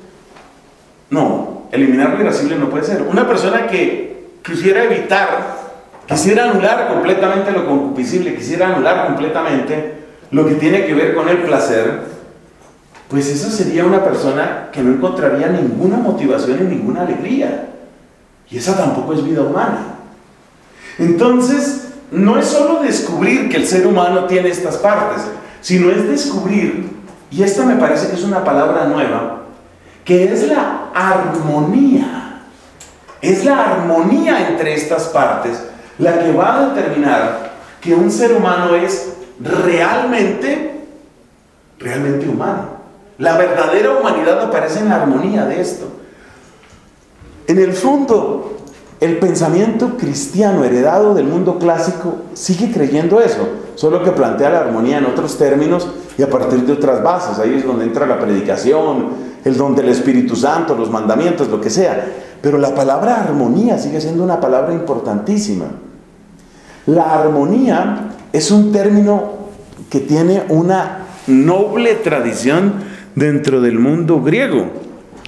No, eliminar lo irascible no puede ser. Una persona que quisiera evitar, quisiera anular completamente lo concupiscible, quisiera anular completamente lo que tiene que ver con el placer, pues esa sería una persona que no encontraría ninguna motivación y ninguna alegría. Y esa tampoco es vida humana. Entonces, no es solo descubrir que el ser humano tiene estas partes, sino es descubrir, y esta me parece que es una palabra nueva, que es la armonía. Es la armonía entre estas partes la que va a determinar que un ser humano es realmente, realmente humano. La verdadera humanidad aparece en la armonía de esto. En el fondo, el pensamiento cristiano heredado del mundo clásico sigue creyendo eso, solo que plantea la armonía en otros términos y a partir de otras bases. Ahí es donde entra la predicación, el don del Espíritu Santo, los mandamientos, lo que sea. Pero la palabra armonía sigue siendo una palabra importantísima. La armonía es un término que tiene una noble tradición dentro del mundo griego.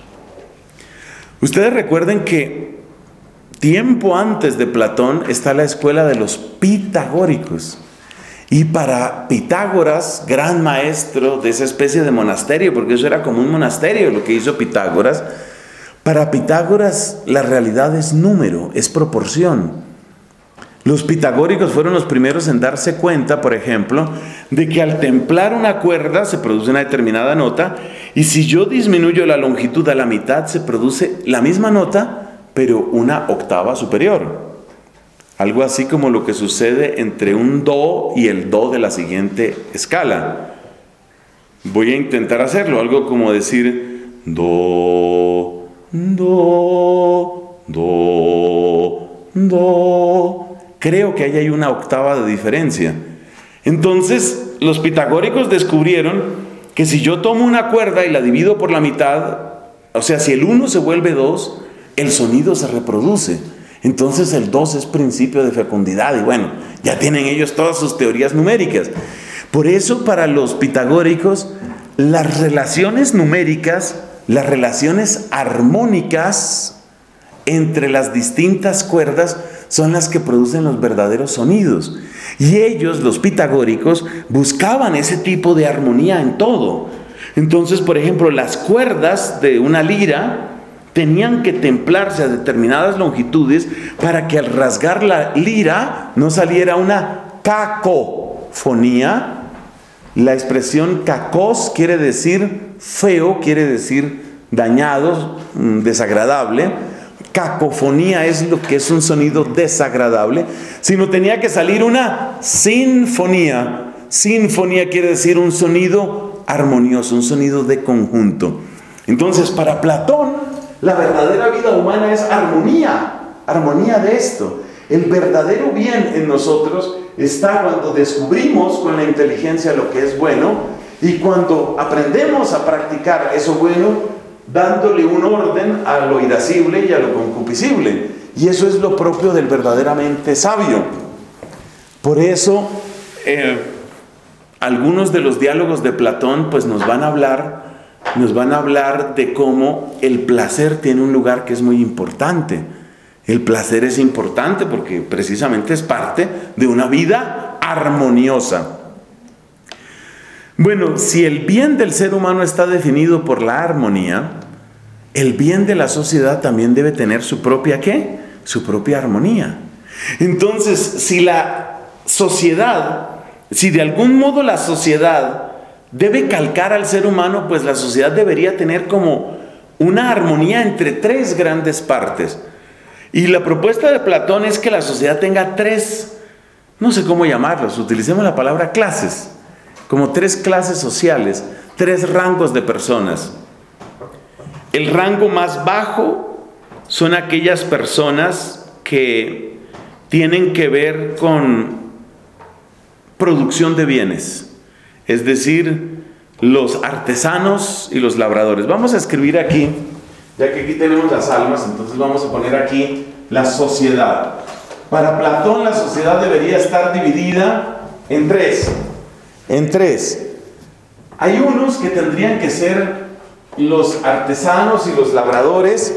Ustedes recuerden que tiempo antes de Platón está la escuela de los pitagóricos. Y para Pitágoras, gran maestro de esa especie de monasterio, porque eso era como un monasterio lo que hizo Pitágoras, para Pitágoras la realidad es número, es proporción. Los pitagóricos fueron los primeros en darse cuenta, por ejemplo, de que al templar una cuerda se produce una determinada nota, y si yo disminuyo la longitud a la mitad se produce la misma nota, pero una octava superior. Algo así como lo que sucede entre un do y el do de la siguiente escala. Voy a intentar hacerlo, algo como decir do, do, do, do. Creo que ahí hay una octava de diferencia. Entonces, los pitagóricos descubrieron que si yo tomo una cuerda y la divido por la mitad, o sea, si el uno se vuelve dos, el sonido se reproduce. Entonces el dos es principio de fecundidad y bueno, ya tienen ellos todas sus teorías numéricas. Por eso para los pitagóricos, las relaciones numéricas, las relaciones armónicas entre las distintas cuerdas son las que producen los verdaderos sonidos. Y ellos, los pitagóricos, buscaban ese tipo de armonía en todo. Entonces, por ejemplo, las cuerdas de una lira tenían que templarse a determinadas longitudes para que al rasgar la lira no saliera una cacofonía. La expresión cacos quiere decir feo, quiere decir dañado, desagradable. Cacofonía es lo que es un sonido desagradable, sino tenía que salir una sinfonía. Sinfonía quiere decir un sonido armonioso, un sonido de conjunto. Entonces, para Platón, la verdadera vida humana es armonía, armonía de esto. El verdadero bien en nosotros está cuando descubrimos con la inteligencia lo que es bueno y cuando aprendemos a practicar eso bueno, dándole un orden a lo irascible y a lo concupiscible. Y eso es lo propio del verdaderamente sabio. Por eso, eh, algunos de los diálogos de Platón pues nos van a hablar, nos van a hablar de cómo el placer tiene un lugar que es muy importante. El placer es importante porque precisamente es parte de una vida armoniosa. Bueno, si el bien del ser humano está definido por la armonía, el bien de la sociedad también debe tener su propia, ¿qué? Su propia armonía. Entonces, si la sociedad, si de algún modo la sociedad debe calcar al ser humano, pues la sociedad debería tener como una armonía entre tres grandes partes. Y la propuesta de Platón es que la sociedad tenga tres, no sé cómo llamarlos, utilicemos la palabra clases, como tres clases sociales, tres rangos de personas. El rango más bajo son aquellas personas que tienen que ver con producción de bienes, es decir, los artesanos y los labradores. Vamos a escribir aquí, ya que aquí tenemos las almas, entonces vamos a poner aquí la sociedad. Para Platón la sociedad debería estar dividida en tres. En tres. Hay unos que tendrían que ser los artesanos y los labradores,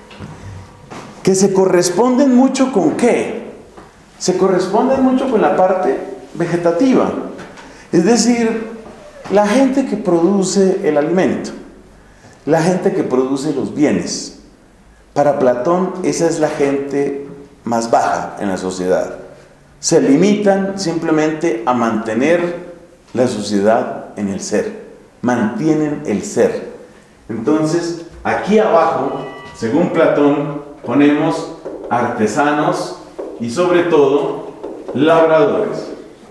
que se corresponden mucho con ¿qué? Se corresponden mucho con la parte vegetativa. Es decir, la gente que produce el alimento, la gente que produce los bienes. Para Platón esa es la gente más baja en la sociedad. Se limitan simplemente a mantener la sociedad en el ser, mantienen el ser. Entonces, aquí abajo, según Platón, ponemos artesanos y sobre todo labradores.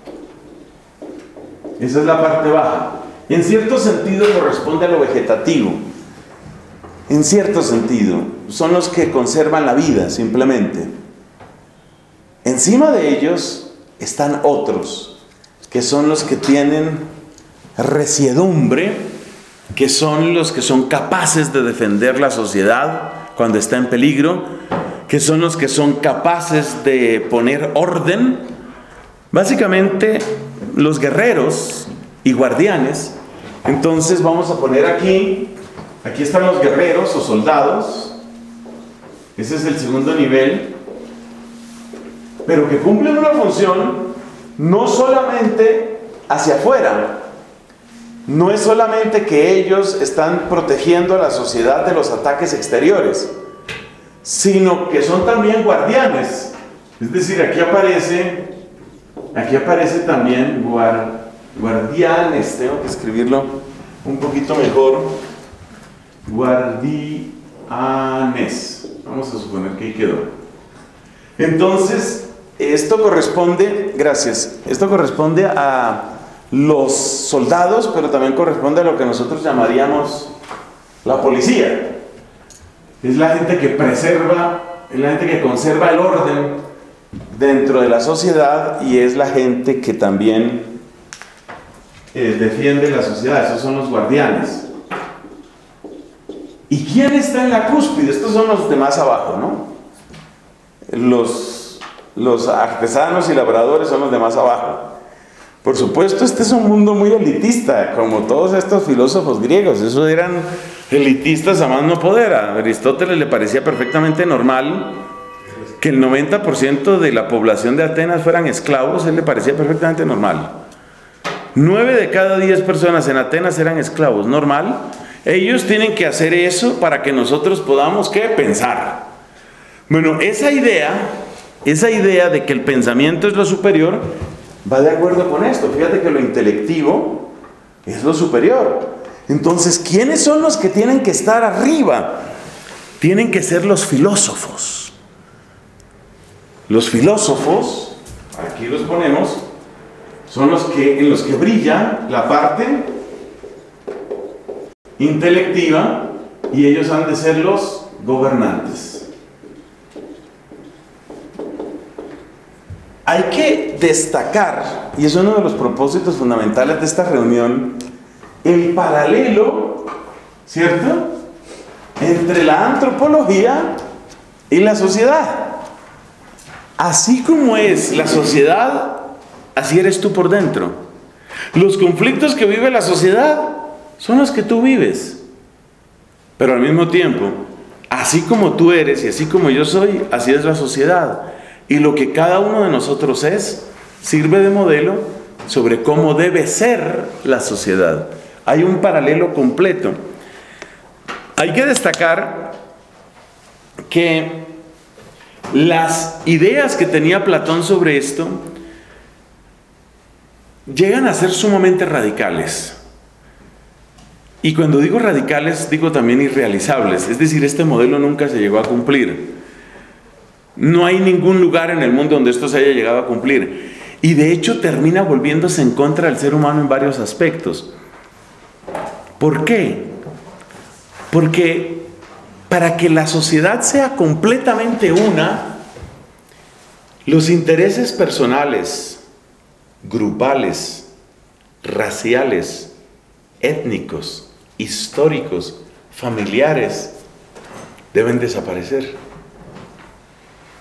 Esa es la parte baja. En cierto sentido corresponde a lo vegetativo. En cierto sentido, son los que conservan la vida simplemente. Encima de ellos están otros, que son los que tienen resiedumbre, que son los que son capaces de defender la sociedad cuando está en peligro, que son los que son capaces de poner orden. Básicamente, los guerreros y guardianes. Entonces vamos a poner aquí, aquí están los guerreros o soldados. Ese es el segundo nivel, pero que cumplen una función no solamente hacia afuera. No es solamente que ellos están protegiendo a la sociedad de los ataques exteriores, sino que son también guardianes. Es decir, aquí aparece, aquí aparece también guar, guardianes, tengo que escribirlo un poquito mejor, guardianes. Vamos a suponer que ahí quedó. Entonces, esto corresponde, gracias, esto corresponde a los soldados, pero también corresponde a lo que nosotros llamaríamos la policía. Es la gente que preserva, es la gente que conserva el orden dentro de la sociedad y es la gente que también eh, defiende la sociedad. Esos son los guardianes. ¿Y quién está en la cúspide? Estos son los de más abajo, ¿no? Los, los artesanos y labradores son los de más abajo. Por supuesto, este es un mundo muy elitista, como todos estos filósofos griegos. Esos eran elitistas a más no poder. A Aristóteles le parecía perfectamente normal que el noventa por ciento de la población de Atenas fueran esclavos. Él le parecía perfectamente normal. Nueve de cada diez personas en Atenas eran esclavos. Normal. Ellos tienen que hacer eso para que nosotros podamos, ¿qué? Pensar. Bueno, esa idea, esa idea de que el pensamiento es lo superior, va de acuerdo con esto. Fíjate que lo intelectivo es lo superior. Entonces, ¿quiénes son los que tienen que estar arriba? Tienen que ser los filósofos. Los filósofos, aquí los ponemos, son los que, en los que brilla la parte intelectiva y ellos han de ser los gobernantes. Hay que destacar, y es uno de los propósitos fundamentales de esta reunión, el paralelo, ¿cierto?, entre la antropología y la sociedad. Así como es la sociedad, así eres tú por dentro. Los conflictos que vive la sociedad son los que tú vives. Pero al mismo tiempo, así como tú eres y así como yo soy, así es la sociedad. Y lo que cada uno de nosotros es, sirve de modelo sobre cómo debe ser la sociedad. Hay un paralelo completo. Hay que destacar que las ideas que tenía Platón sobre esto llegan a ser sumamente radicales. Y cuando digo radicales, digo también irrealizables. Es decir, este modelo nunca se llegó a cumplir. No hay ningún lugar en el mundo donde esto se haya llegado a cumplir. Y de hecho termina volviéndose en contra del ser humano en varios aspectos. ¿Por qué? Porque para que la sociedad sea completamente una, los intereses personales, grupales, raciales, étnicos, históricos, familiares, deben desaparecer.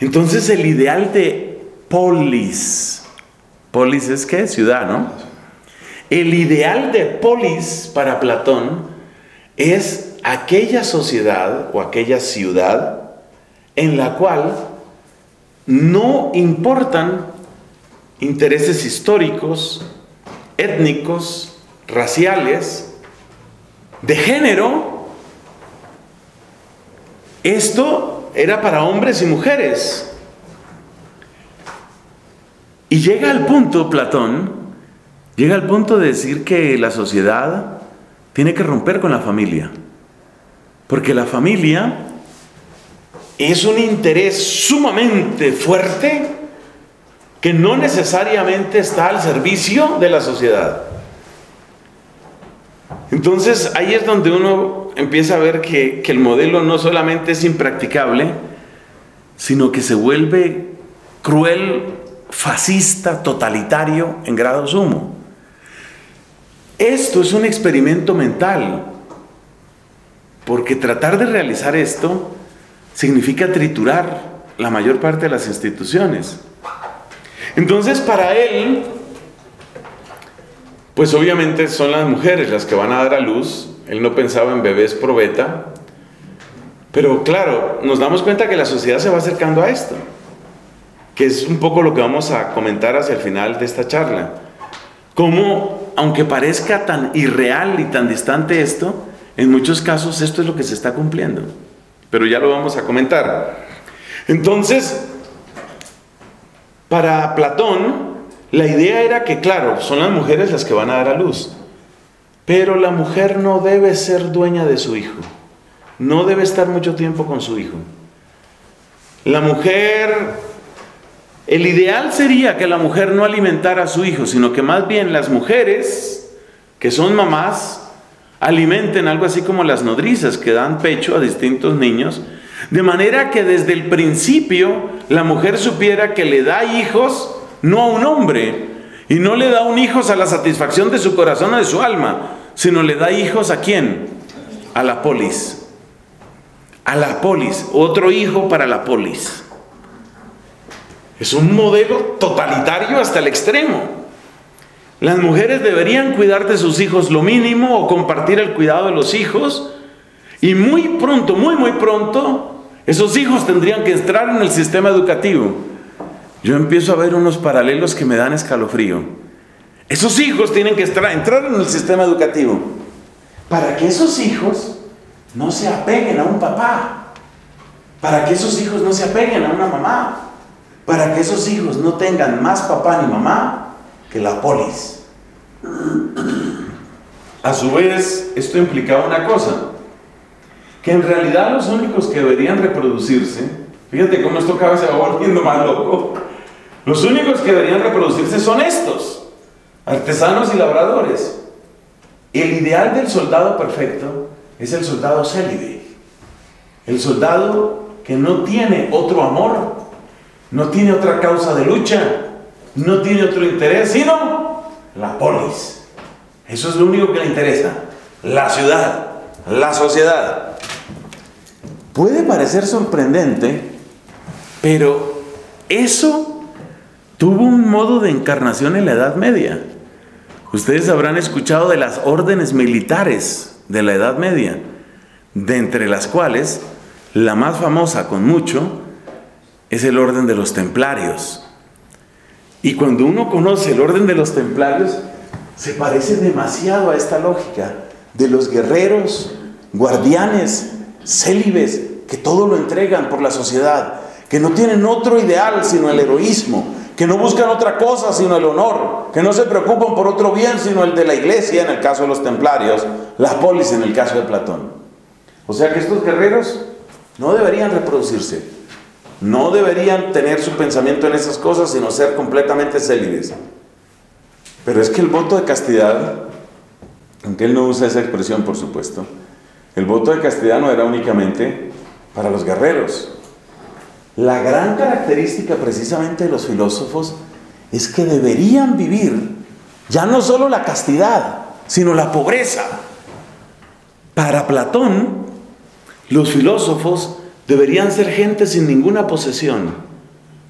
Entonces el ideal de polis, polis es ¿qué? Ciudad, ¿no? El ideal de polis para Platón es aquella sociedad o aquella ciudad en la cual no importan intereses históricos, étnicos, raciales, de género. Esto era para hombres y mujeres. Y llega al punto, Platón, llega al punto de decir que la sociedad tiene que romper con la familia. Porque la familia es un interés sumamente fuerte que no necesariamente está al servicio de la sociedad. Entonces ahí es donde uno empieza a ver que, que el modelo no solamente es impracticable, sino que se vuelve cruel, fascista, totalitario en grado sumo. Esto es un experimento mental, porque tratar de realizar esto significa triturar la mayor parte de las instituciones. Entonces para él, pues obviamente son las mujeres las que van a dar a luz. Él no pensaba en bebés probeta, pero claro, nos damos cuenta que la sociedad se va acercando a esto, que es un poco lo que vamos a comentar hacia el final de esta charla. Cómo, aunque parezca tan irreal y tan distante esto, en muchos casos esto es lo que se está cumpliendo, pero ya lo vamos a comentar. Entonces, para Platón, la idea era que, claro, son las mujeres las que van a dar a luz, pero la mujer no debe ser dueña de su hijo, no debe estar mucho tiempo con su hijo. La mujer, el ideal sería que la mujer no alimentara a su hijo, sino que más bien las mujeres, que son mamás, alimenten algo así como las nodrizas que dan pecho a distintos niños, de manera que desde el principio la mujer supiera que le da hijos no a un hombre, y no le da un hijos a la satisfacción de su corazón o de su alma, sino le da hijos ¿a quién? A la polis. A la polis, otro hijo para la polis. Es un modelo totalitario hasta el extremo. Las mujeres deberían cuidar de sus hijos lo mínimo o compartir el cuidado de los hijos, y muy pronto, muy muy pronto, esos hijos tendrían que entrar en el sistema educativo. Yo empiezo a ver unos paralelos que me dan escalofrío. Esos hijos tienen que entrar, entrar en el sistema educativo para que esos hijos no se apeguen a un papá, para que esos hijos no se apeguen a una mamá, para que esos hijos no tengan más papá ni mamá que la polis. A su vez, esto implicaba una cosa, que en realidad los únicos que deberían reproducirse, fíjate cómo esto cada vez se va volviendo más loco, los únicos que deberían reproducirse son estos, artesanos y labradores. El ideal del soldado perfecto es el soldado célibe, el soldado que no tiene otro amor, no tiene otra causa de lucha, no tiene otro interés, sino la polis. Eso es lo único que le interesa, la ciudad, la sociedad. Puede parecer sorprendente, pero eso tuvo un modo de encarnación en la Edad Media. Ustedes habrán escuchado de las órdenes militares de la Edad Media, de entre las cuales la más famosa con mucho es el orden de los templarios. Y cuando uno conoce el orden de los templarios, se parece demasiado a esta lógica de los guerreros, guardianes, célibes, que todo lo entregan por la sociedad, que no tienen otro ideal sino el heroísmo, que no buscan otra cosa sino el honor, que no se preocupan por otro bien sino el de la iglesia en el caso de los templarios, la polis en el caso de Platón. O sea que estos guerreros no deberían reproducirse, no deberían tener su pensamiento en esas cosas, sino ser completamente célibes. Pero es que el voto de castidad, aunque él no usa esa expresión por supuesto, el voto de castidad no era únicamente para los guerreros. La gran característica precisamente de los filósofos es que deberían vivir ya no solo la castidad, sino la pobreza. Para Platón, los filósofos deberían ser gente sin ninguna posesión,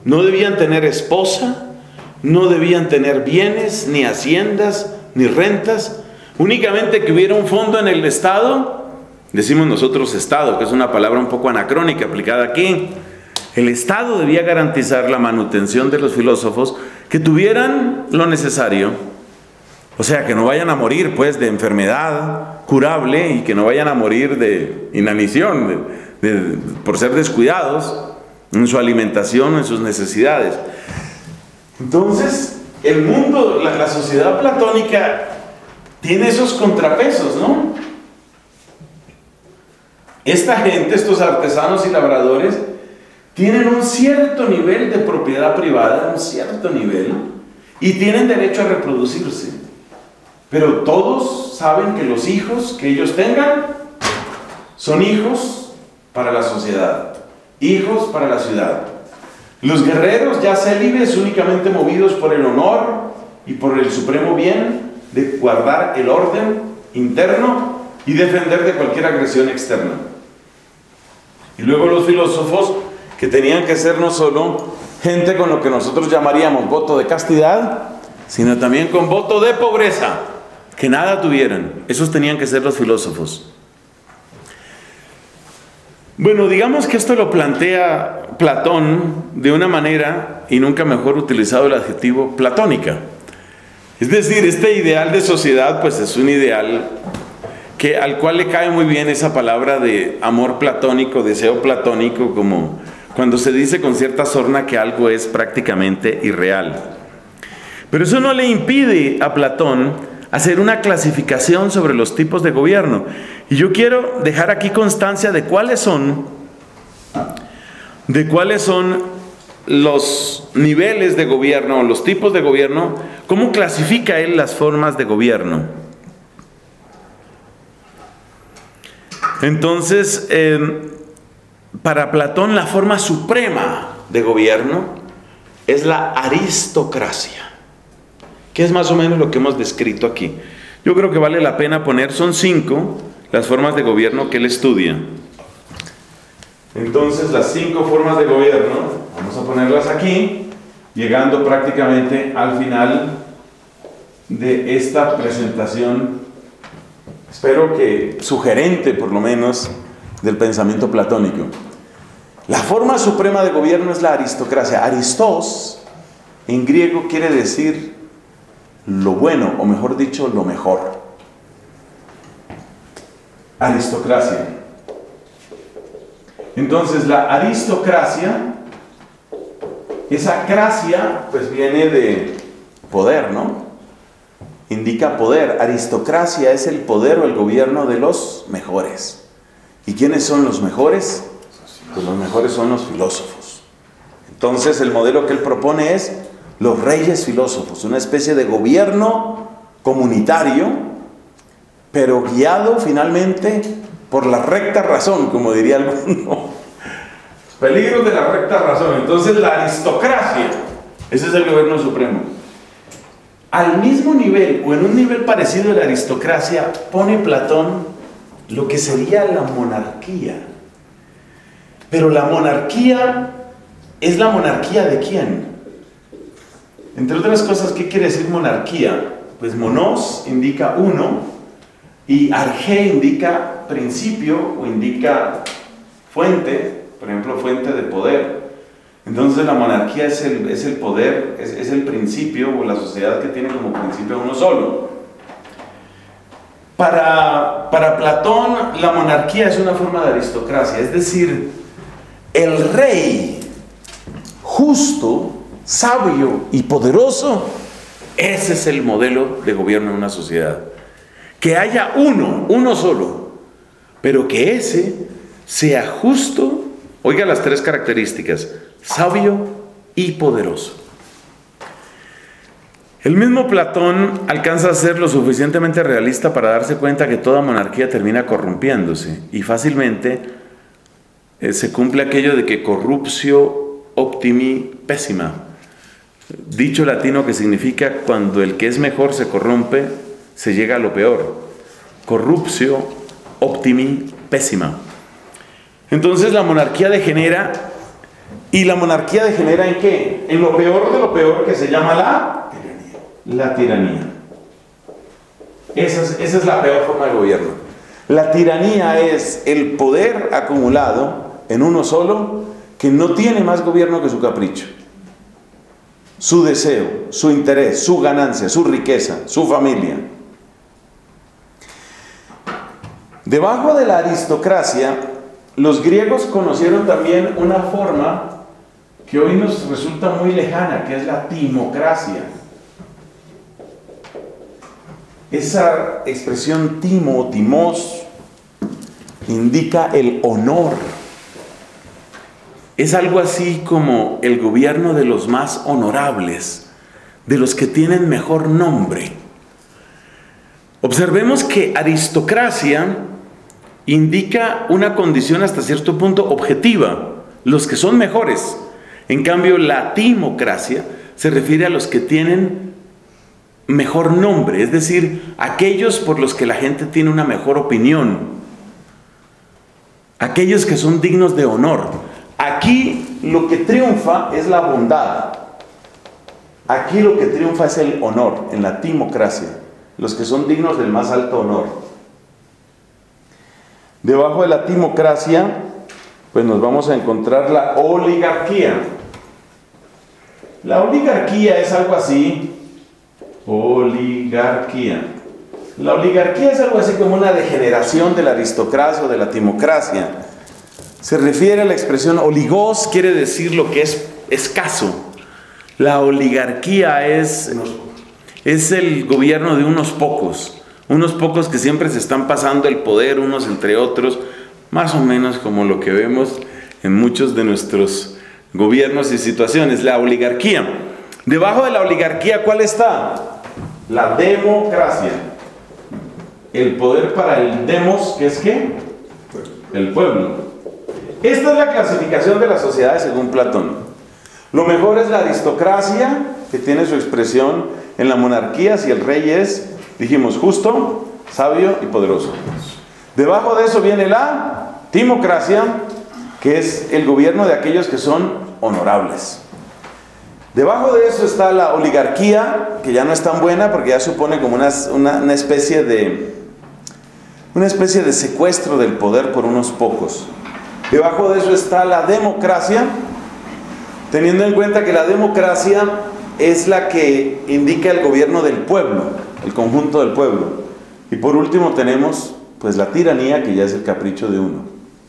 No debían tener esposa, no debían tener bienes, ni haciendas, ni rentas. Únicamente que hubiera un fondo en el Estado. Decimos nosotros Estado, que es una palabra un poco anacrónica aplicada aquí. El Estado debía garantizar la manutención de los filósofos, que tuvieran lo necesario. O sea, que no vayan a morir pues de enfermedad curable y que no vayan a morir de inanición, de, de, por ser descuidados en su alimentación o en sus necesidades. Entonces, el mundo, la, la sociedad platónica tiene esos contrapesos, ¿no? Esta gente, estos artesanos y labradores, tienen un cierto nivel de propiedad privada, un cierto nivel, y tienen derecho a reproducirse. Pero todos saben que los hijos que ellos tengan son hijos para la sociedad, hijos para la ciudad. Los guerreros ya célibes, únicamente movidos por el honor y por el supremo bien de guardar el orden interno y defender de cualquier agresión externa. Y luego los filósofos, que tenían que ser no solo gente con lo que nosotros llamaríamos voto de castidad, sino también con voto de pobreza, que nada tuvieran. Esos tenían que ser los filósofos. Bueno, digamos que esto lo plantea Platón de una manera, y nunca mejor utilizado el adjetivo, platónica. Es decir, este ideal de sociedad pues es un ideal que, al cual le cae muy bien esa palabra de amor platónico, deseo platónico, como cuando se dice con cierta sorna que algo es prácticamente irreal. Pero eso no le impide a Platón hacer una clasificación sobre los tipos de gobierno. Y yo quiero dejar aquí constancia de cuáles son, de cuáles son los niveles de gobierno, los tipos de gobierno, cómo clasifica él las formas de gobierno. Entonces, eh, para Platón la forma suprema de gobierno es la aristocracia, que es más o menos lo que hemos descrito aquí. Yo creo que vale la pena poner, son cinco las formas de gobierno que él estudia. Entonces, las cinco formas de gobierno, vamos a ponerlas aquí, llegando prácticamente al final de esta presentación, espero que sugerente por lo menos, del pensamiento platónico. La forma suprema de gobierno es la aristocracia. Aristos, en griego, quiere decir lo bueno, o mejor dicho, lo mejor. Aristocracia. Entonces, la aristocracia, esa cracia, pues viene de poder, ¿no? Indica poder. Aristocracia es el poder o el gobierno de los mejores. ¿Y quiénes son los mejores? Pues los mejores son los filósofos. Entonces, el modelo que él propone es los reyes filósofos, una especie de gobierno comunitario, pero guiado finalmente por la recta razón, como diría alguno. Peligros de la recta razón. Entonces, la aristocracia, ese es el gobierno supremo. Al mismo nivel, o en un nivel parecido a la aristocracia, pone Platón lo que sería la monarquía. Pero la monarquía es la monarquía ¿de quién? Entre otras cosas, ¿qué quiere decir monarquía? Pues monos indica uno y arge indica principio o indica fuente, por ejemplo, fuente de poder. Entonces la monarquía es el, es el poder, es, es el principio o la sociedad que tiene como principio uno solo. Para, para Platón, la monarquía es una forma de aristocracia, es decir, el rey justo, sabio y poderoso, ese es el modelo de gobierno en una sociedad. Que haya uno, uno solo, pero que ese sea justo, oiga las tres características, sabio y poderoso. El mismo Platón alcanza a ser lo suficientemente realista para darse cuenta que toda monarquía termina corrompiéndose y fácilmente eh, se cumple aquello de que corruptio optimi pessima, dicho latino que significa cuando el que es mejor se corrompe, se llega a lo peor. Corruptio optimi pessima. Entonces la monarquía degenera ¿Y la monarquía degenera en qué? En lo peor de lo peor, que se llama la tiranía. La tiranía. Esa es, esa es la peor forma de gobierno. La tiranía es el poder acumulado en uno solo, que no tiene más gobierno que su capricho, su deseo, su interés, su ganancia, su riqueza, su familia. Debajo de la aristocracia, los griegos conocieron también una forma que hoy nos resulta muy lejana, que es la timocracia. Esa expresión timo, timos, indica el honor. Es algo así como el gobierno de los más honorables, de los que tienen mejor nombre. Observemos que aristocracia indica una condición hasta cierto punto objetiva, los que son mejores. En cambio, la timocracia se refiere a los que tienen mejor nombre, es decir, aquellos por los que la gente tiene una mejor opinión, aquellos que son dignos de honor. Aquí lo que triunfa es la bondad. Aquí lo que triunfa es el honor, en la timocracia, los que son dignos del más alto honor. Debajo de la timocracia, pues nos vamos a encontrar la oligarquía. La oligarquía es algo así, oligarquía. La oligarquía es algo así como una degeneración de la aristocracia o de la timocracia. Se refiere a la expresión oligos, quiere decir lo que es escaso. La oligarquía es, es el gobierno de unos pocos, unos pocos que siempre se están pasando el poder unos entre otros, más o menos como lo que vemos en muchos de nuestros gobiernos y situaciones, la oligarquía. Debajo de la oligarquía, ¿cuál está? La democracia. El poder para el demos, ¿qué es qué? El pueblo. Esta es la clasificación de las sociedades según Platón. Lo mejor es la aristocracia, que tiene su expresión en la monarquía, si el rey es, dijimos, justo, sabio y poderoso. Debajo de eso viene la timocracia, que es el gobierno de aquellos que son honorables. Debajo de eso está la oligarquía, que ya no es tan buena porque ya supone como una, una, una especie de una especie de secuestro del poder por unos pocos. Debajo de eso está la democracia, teniendo en cuenta que la democracia es la que indica el gobierno del pueblo, el conjunto del pueblo. Y por último tenemos pues la tiranía, que ya es el capricho de uno.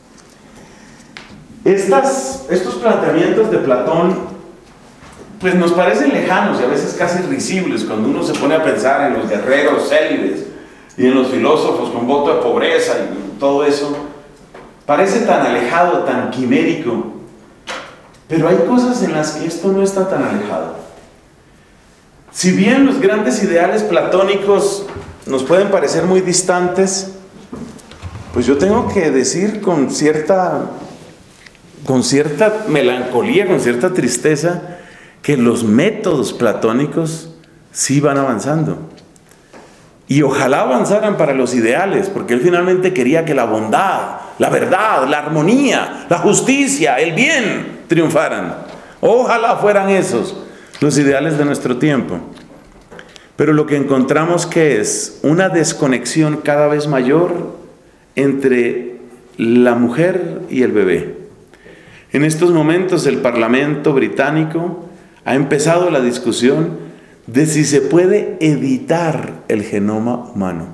Estas, estos planteamientos de Platón pues nos parecen lejanos y a veces casi risibles cuando uno se pone a pensar en los guerreros célibes y en los filósofos con voto de pobreza y todo eso. Parece tan alejado, tan quimérico, pero hay cosas en las que esto no está tan alejado. Si bien los grandes ideales platónicos nos pueden parecer muy distantes, pues yo tengo que decir con cierta, con cierta melancolía, con cierta tristeza, que los métodos platónicos sí van avanzando. Y ojalá avanzaran para los ideales, porque él finalmente quería que la bondad, la verdad, la armonía, la justicia, el bien triunfaran. Ojalá fueran esos los ideales de nuestro tiempo. Pero lo que encontramos que es una desconexión cada vez mayor entre la mujer y el bebé. En estos momentos el Parlamento británico ha empezado la discusión de si se puede editar el genoma humano.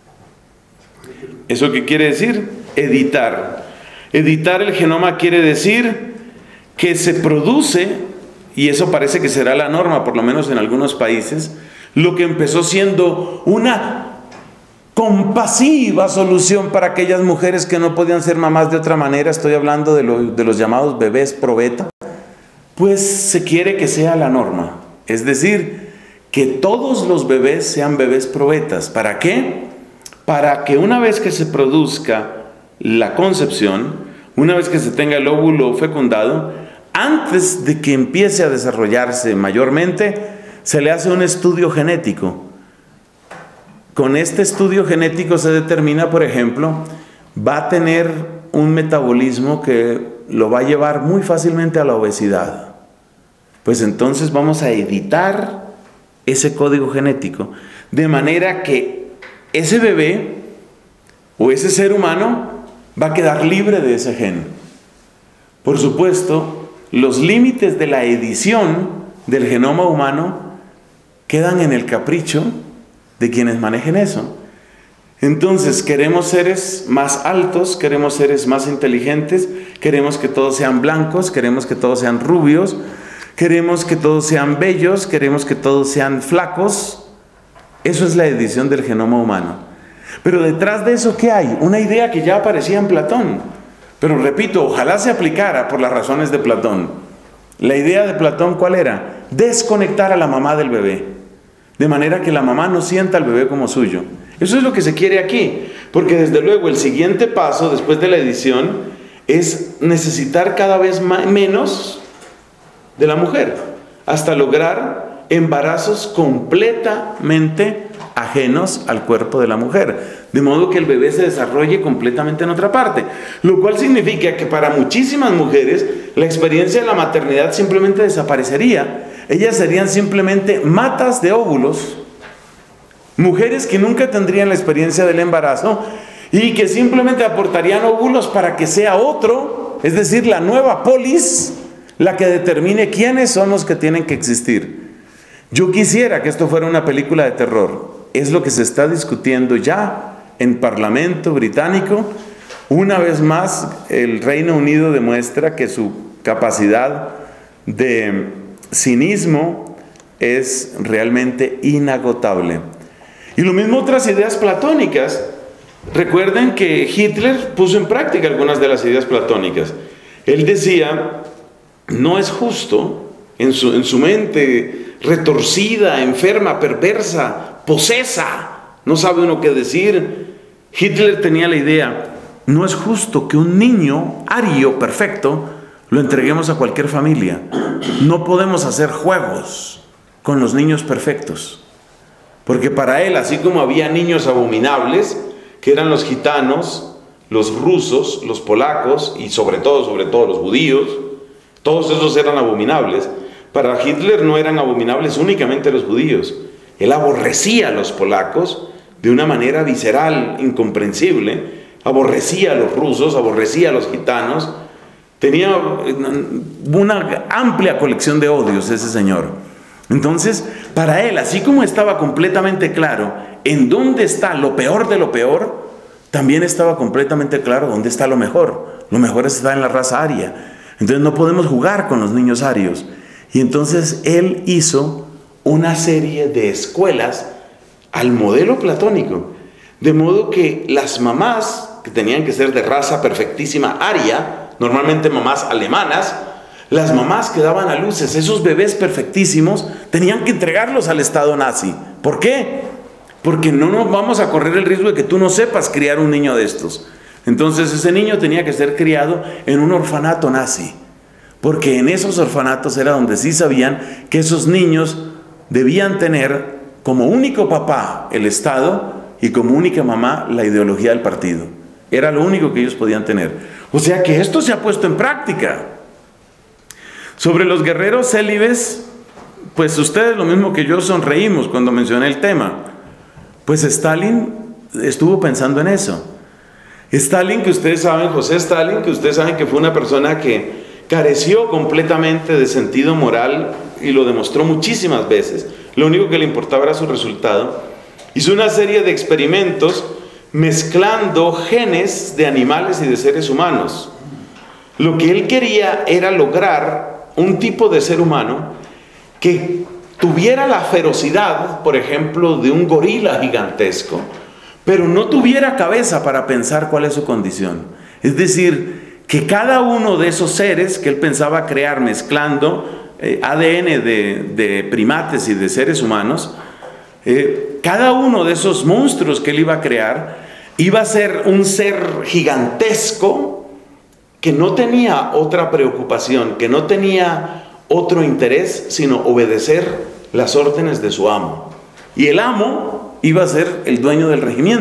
¿Eso qué quiere decir? Editar. Editar el genoma quiere decir que se produce, y eso parece que será la norma, por lo menos en algunos países, lo que empezó siendo una compasiva solución para aquellas mujeres que no podían ser mamás de otra manera. Estoy hablando de, lo, de los llamados bebés probeta. Pues se quiere que sea la norma, es decir, que todos los bebés sean bebés probetas. ¿Para qué? Para que una vez que se produzca la concepción, una vez que se tenga el óvulo fecundado, antes de que empiece a desarrollarse mayormente, se le hace un estudio genético. Con este estudio genético se determina, por ejemplo, va a tener un metabolismo que lo va a llevar muy fácilmente a la obesidad. Pues entonces vamos a editar ese código genético, de manera que ese bebé o ese ser humano va a quedar libre de ese gen. Por supuesto, los límites de la edición del genoma humano quedan en el capricho de quienes manejen eso. Entonces, queremos seres más altos, queremos seres más inteligentes, queremos que todos sean blancos, queremos que todos sean rubios, queremos que todos sean bellos, queremos que todos sean flacos. Eso es la edición del genoma humano. Pero detrás de eso, ¿qué hay? Una idea que ya aparecía en Platón. Pero repito, ojalá se aplicara por las razones de Platón. La idea de Platón, ¿cuál era? Desconectar a la mamá del bebé, de manera que la mamá no sienta al bebé como suyo. Eso es lo que se quiere aquí, porque desde luego el siguiente paso después de la edición es necesitar cada vez más, menos de la mujer, hasta lograr embarazos completamente ajenos al cuerpo de la mujer, de modo que el bebé se desarrolle completamente en otra parte, lo cual significa que para muchísimas mujeres la experiencia de la maternidad simplemente desaparecería. Ellas serían simplemente matas de óvulos, mujeres que nunca tendrían la experiencia del embarazo y que simplemente aportarían óvulos para que sea otro, es decir, la nueva polis, la que determine quiénes son los que tienen que existir. Yo quisiera que esto fuera una película de terror. Es lo que se está discutiendo ya en Parlamento británico. Una vez más, el Reino Unido demuestra que su capacidad de cinismo es realmente inagotable. Y lo mismo otras ideas platónicas. Recuerden que Hitler puso en práctica algunas de las ideas platónicas. Él decía, no es justo, en su, en su mente retorcida, enferma, perversa, posesa, no sabe uno qué decir. Hitler tenía la idea, no es justo que un niño ario perfecto lo entreguemos a cualquier familia. No podemos hacer juegos con los niños perfectos, porque para él, así como había niños abominables, que eran los gitanos, los rusos, los polacos y sobre todo, sobre todo los judíos, todos esos eran abominables. Para Hitler no eran abominables únicamente los judíos. Él aborrecía a los polacos de una manera visceral, incomprensible. Aborrecía a los rusos, aborrecía a los gitanos. Tenía una amplia colección de odios ese señor. Entonces, para él, así como estaba completamente claro en dónde está lo peor de lo peor, también estaba completamente claro dónde está lo mejor. Lo mejor está en la raza aria. Entonces no podemos jugar con los niños arios. Y entonces él hizo una serie de escuelas al modelo platónico, de modo que las mamás, que tenían que ser de raza perfectísima aria, normalmente mamás alemanas, las mamás que daban a luces esos bebés perfectísimos, tenían que entregarlos al Estado nazi. ¿Por qué? Porque no nos vamos a correr el riesgo de que tú no sepas criar un niño de estos. Entonces ese niño tenía que ser criado en un orfanato nazi, porque en esos orfanatos era donde sí sabían que esos niños debían tener como único papá el Estado y como única mamá la ideología del partido. Era lo único que ellos podían tener. O sea que esto se ha puesto en práctica. Sobre los guerreros célibes, pues ustedes lo mismo que yo sonreímos cuando mencioné el tema. Pues Stalin estuvo pensando en eso. Stalin, que ustedes saben, José Stalin, que ustedes saben que fue una persona que careció completamente de sentido moral y lo demostró muchísimas veces. Lo único que le importaba era su resultado. Hizo una serie de experimentos mezclando genes de animales y de seres humanos. Lo que él quería era lograr un tipo de ser humano que tuviera la ferocidad, por ejemplo, de un gorila gigantesco, pero no tuviera cabeza para pensar cuál es su condición. Es decir, que cada uno de esos seres que él pensaba crear mezclando eh, A D N de, de primates y de seres humanos, eh, cada uno de esos monstruos que él iba a crear iba a ser un ser gigantesco que no tenía otra preocupación, que no tenía otro interés, sino obedecer las órdenes de su amo. Y el amo iba a ser el dueño del regimiento.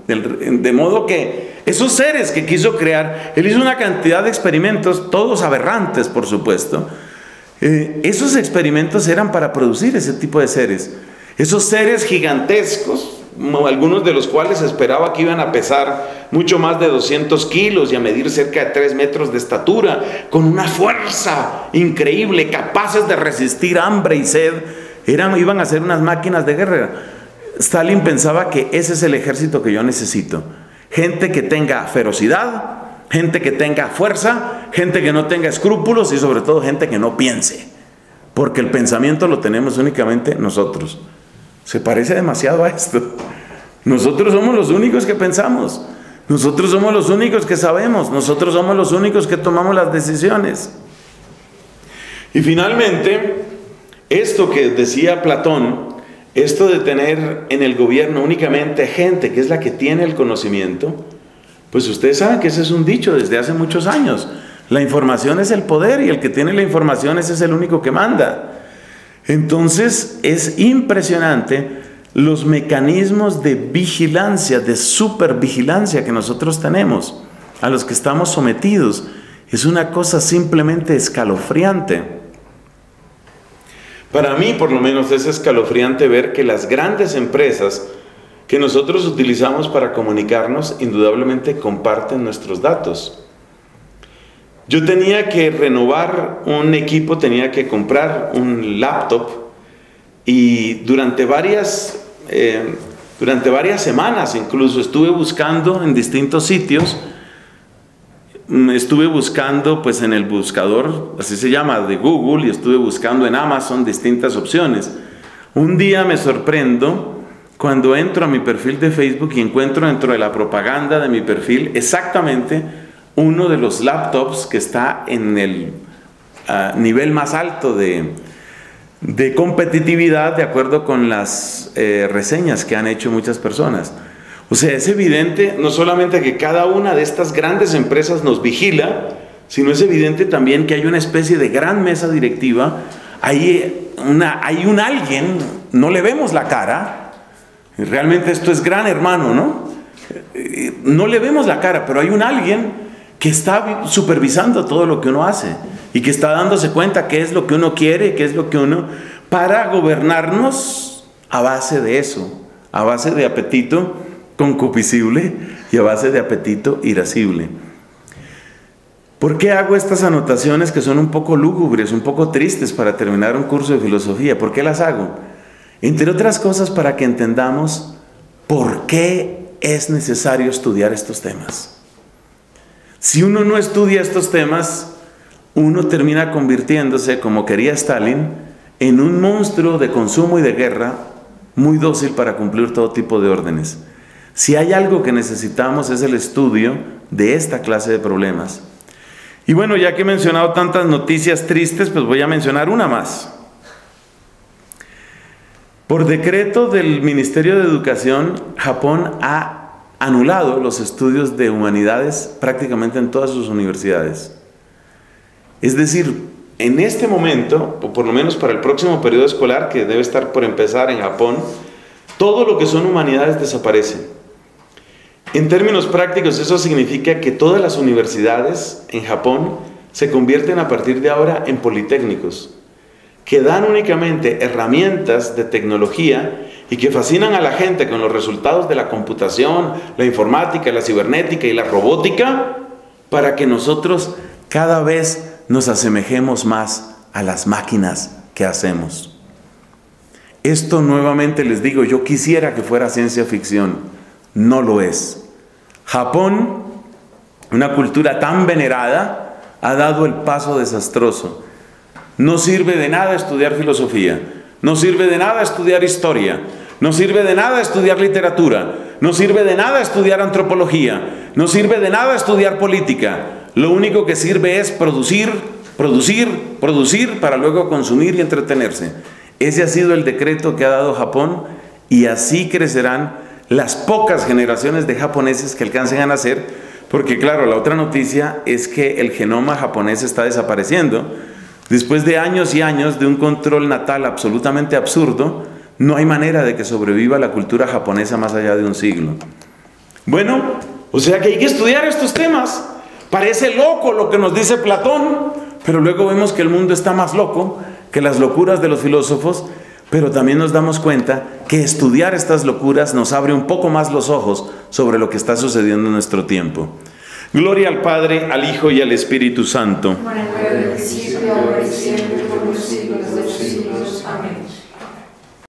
De modo que esos seres que quiso crear, él hizo una cantidad de experimentos, todos aberrantes por supuesto. Eh, esos experimentos eran para producir ese tipo de seres. Esos seres gigantescos, algunos de los cuales esperaba que iban a pesar mucho más de doscientos kilos y a medir cerca de tres metros de estatura, con una fuerza increíble, capaces de resistir hambre y sed, eran, iban a ser unas máquinas de guerra. Stalin pensaba que ese es el ejército que yo necesito. Gente que tenga ferocidad, gente que tenga fuerza, gente que no tenga escrúpulos y sobre todo gente que no piense. Porque el pensamiento lo tenemos únicamente nosotros. Se parece demasiado a esto. Nosotros somos los únicos que pensamos. Nosotros somos los únicos que sabemos. Nosotros somos los únicos que tomamos las decisiones. Y finalmente, esto que decía Platón, esto de tener en el gobierno únicamente gente que es la que tiene el conocimiento, pues ustedes saben que ese es un dicho desde hace muchos años. La información es el poder y el que tiene la información ese es el único que manda. Entonces es impresionante los mecanismos de vigilancia, de supervigilancia que nosotros tenemos, a los que estamos sometidos. Es una cosa simplemente escalofriante. Para mí, por lo menos, es escalofriante ver que las grandes empresas que nosotros utilizamos para comunicarnos, indudablemente comparten nuestros datos. Yo tenía que renovar un equipo, tenía que comprar un laptop y durante varias, eh, durante varias semanas incluso estuve buscando en distintos sitios, estuve buscando pues en el buscador, así se llama, de Google, y estuve buscando en Amazon distintas opciones. Un día me sorprendo cuando entro a mi perfil de Facebook y encuentro dentro de la propaganda de mi perfil exactamente uno de los laptops que está en el uh, nivel más alto de, de competitividad de acuerdo con las eh, reseñas que han hecho muchas personas. O sea, es evidente no solamente que cada una de estas grandes empresas nos vigila, sino es evidente también que hay una especie de gran mesa directiva, hay, una, hay un alguien, no le vemos la cara, realmente esto es gran hermano, ¿no? No le vemos la cara, pero hay un alguien que está supervisando todo lo que uno hace y que está dándose cuenta qué es lo que uno quiere, qué es lo que uno, para gobernarnos a base de eso, a base de apetito concupiscible y a base de apetito irascible. ¿Por qué hago estas anotaciones que son un poco lúgubres, un poco tristes para terminar un curso de filosofía? ¿Por qué las hago? Entre otras cosas para que entendamos por qué es necesario estudiar estos temas. Si uno no estudia estos temas, uno termina convirtiéndose, como quería Stalin, en un monstruo de consumo y de guerra, muy dócil para cumplir todo tipo de órdenes. Si hay algo que necesitamos es el estudio de esta clase de problemas. Y bueno, ya que he mencionado tantas noticias tristes, pues voy a mencionar una más. Por decreto del Ministerio de Educación, Japón ha anulado los estudios de humanidades prácticamente en todas sus universidades. Es decir, en este momento, o por lo menos para el próximo periodo escolar, que debe estar por empezar en Japón, todo lo que son humanidades desaparece. En términos prácticos, eso significa que todas las universidades en Japón se convierten a partir de ahora en politécnicos, que dan únicamente herramientas de tecnología y que fascinan a la gente con los resultados de la computación, la informática, la cibernética y la robótica, para que nosotros cada vez nos asemejemos más a las máquinas que hacemos. Esto nuevamente les digo, yo quisiera que fuera ciencia ficción, no lo es. Japón, una cultura tan venerada, ha dado el paso desastroso. No sirve de nada estudiar filosofía, no sirve de nada estudiar historia, no sirve de nada estudiar literatura, no sirve de nada estudiar antropología, no sirve de nada estudiar política. Lo único que sirve es producir, producir, producir para luego consumir y entretenerse. Ese ha sido el decreto que ha dado Japón y así crecerán las pocas generaciones de japoneses que alcancen a nacer, porque claro, la otra noticia es que el genoma japonés está desapareciendo. Después de años y años de un control natal absolutamente absurdo, no hay manera de que sobreviva la cultura japonesa más allá de un siglo. Bueno, o sea que hay que estudiar estos temas. Parece loco lo que nos dice Platón, pero luego vemos que el mundo está más loco que las locuras de los filósofos, pero también nos damos cuenta que estudiar estas locuras nos abre un poco más los ojos sobre lo que está sucediendo en nuestro tiempo. Gloria al Padre, al Hijo y al Espíritu Santo. Como en el principio, ahora y siempre, por los siglos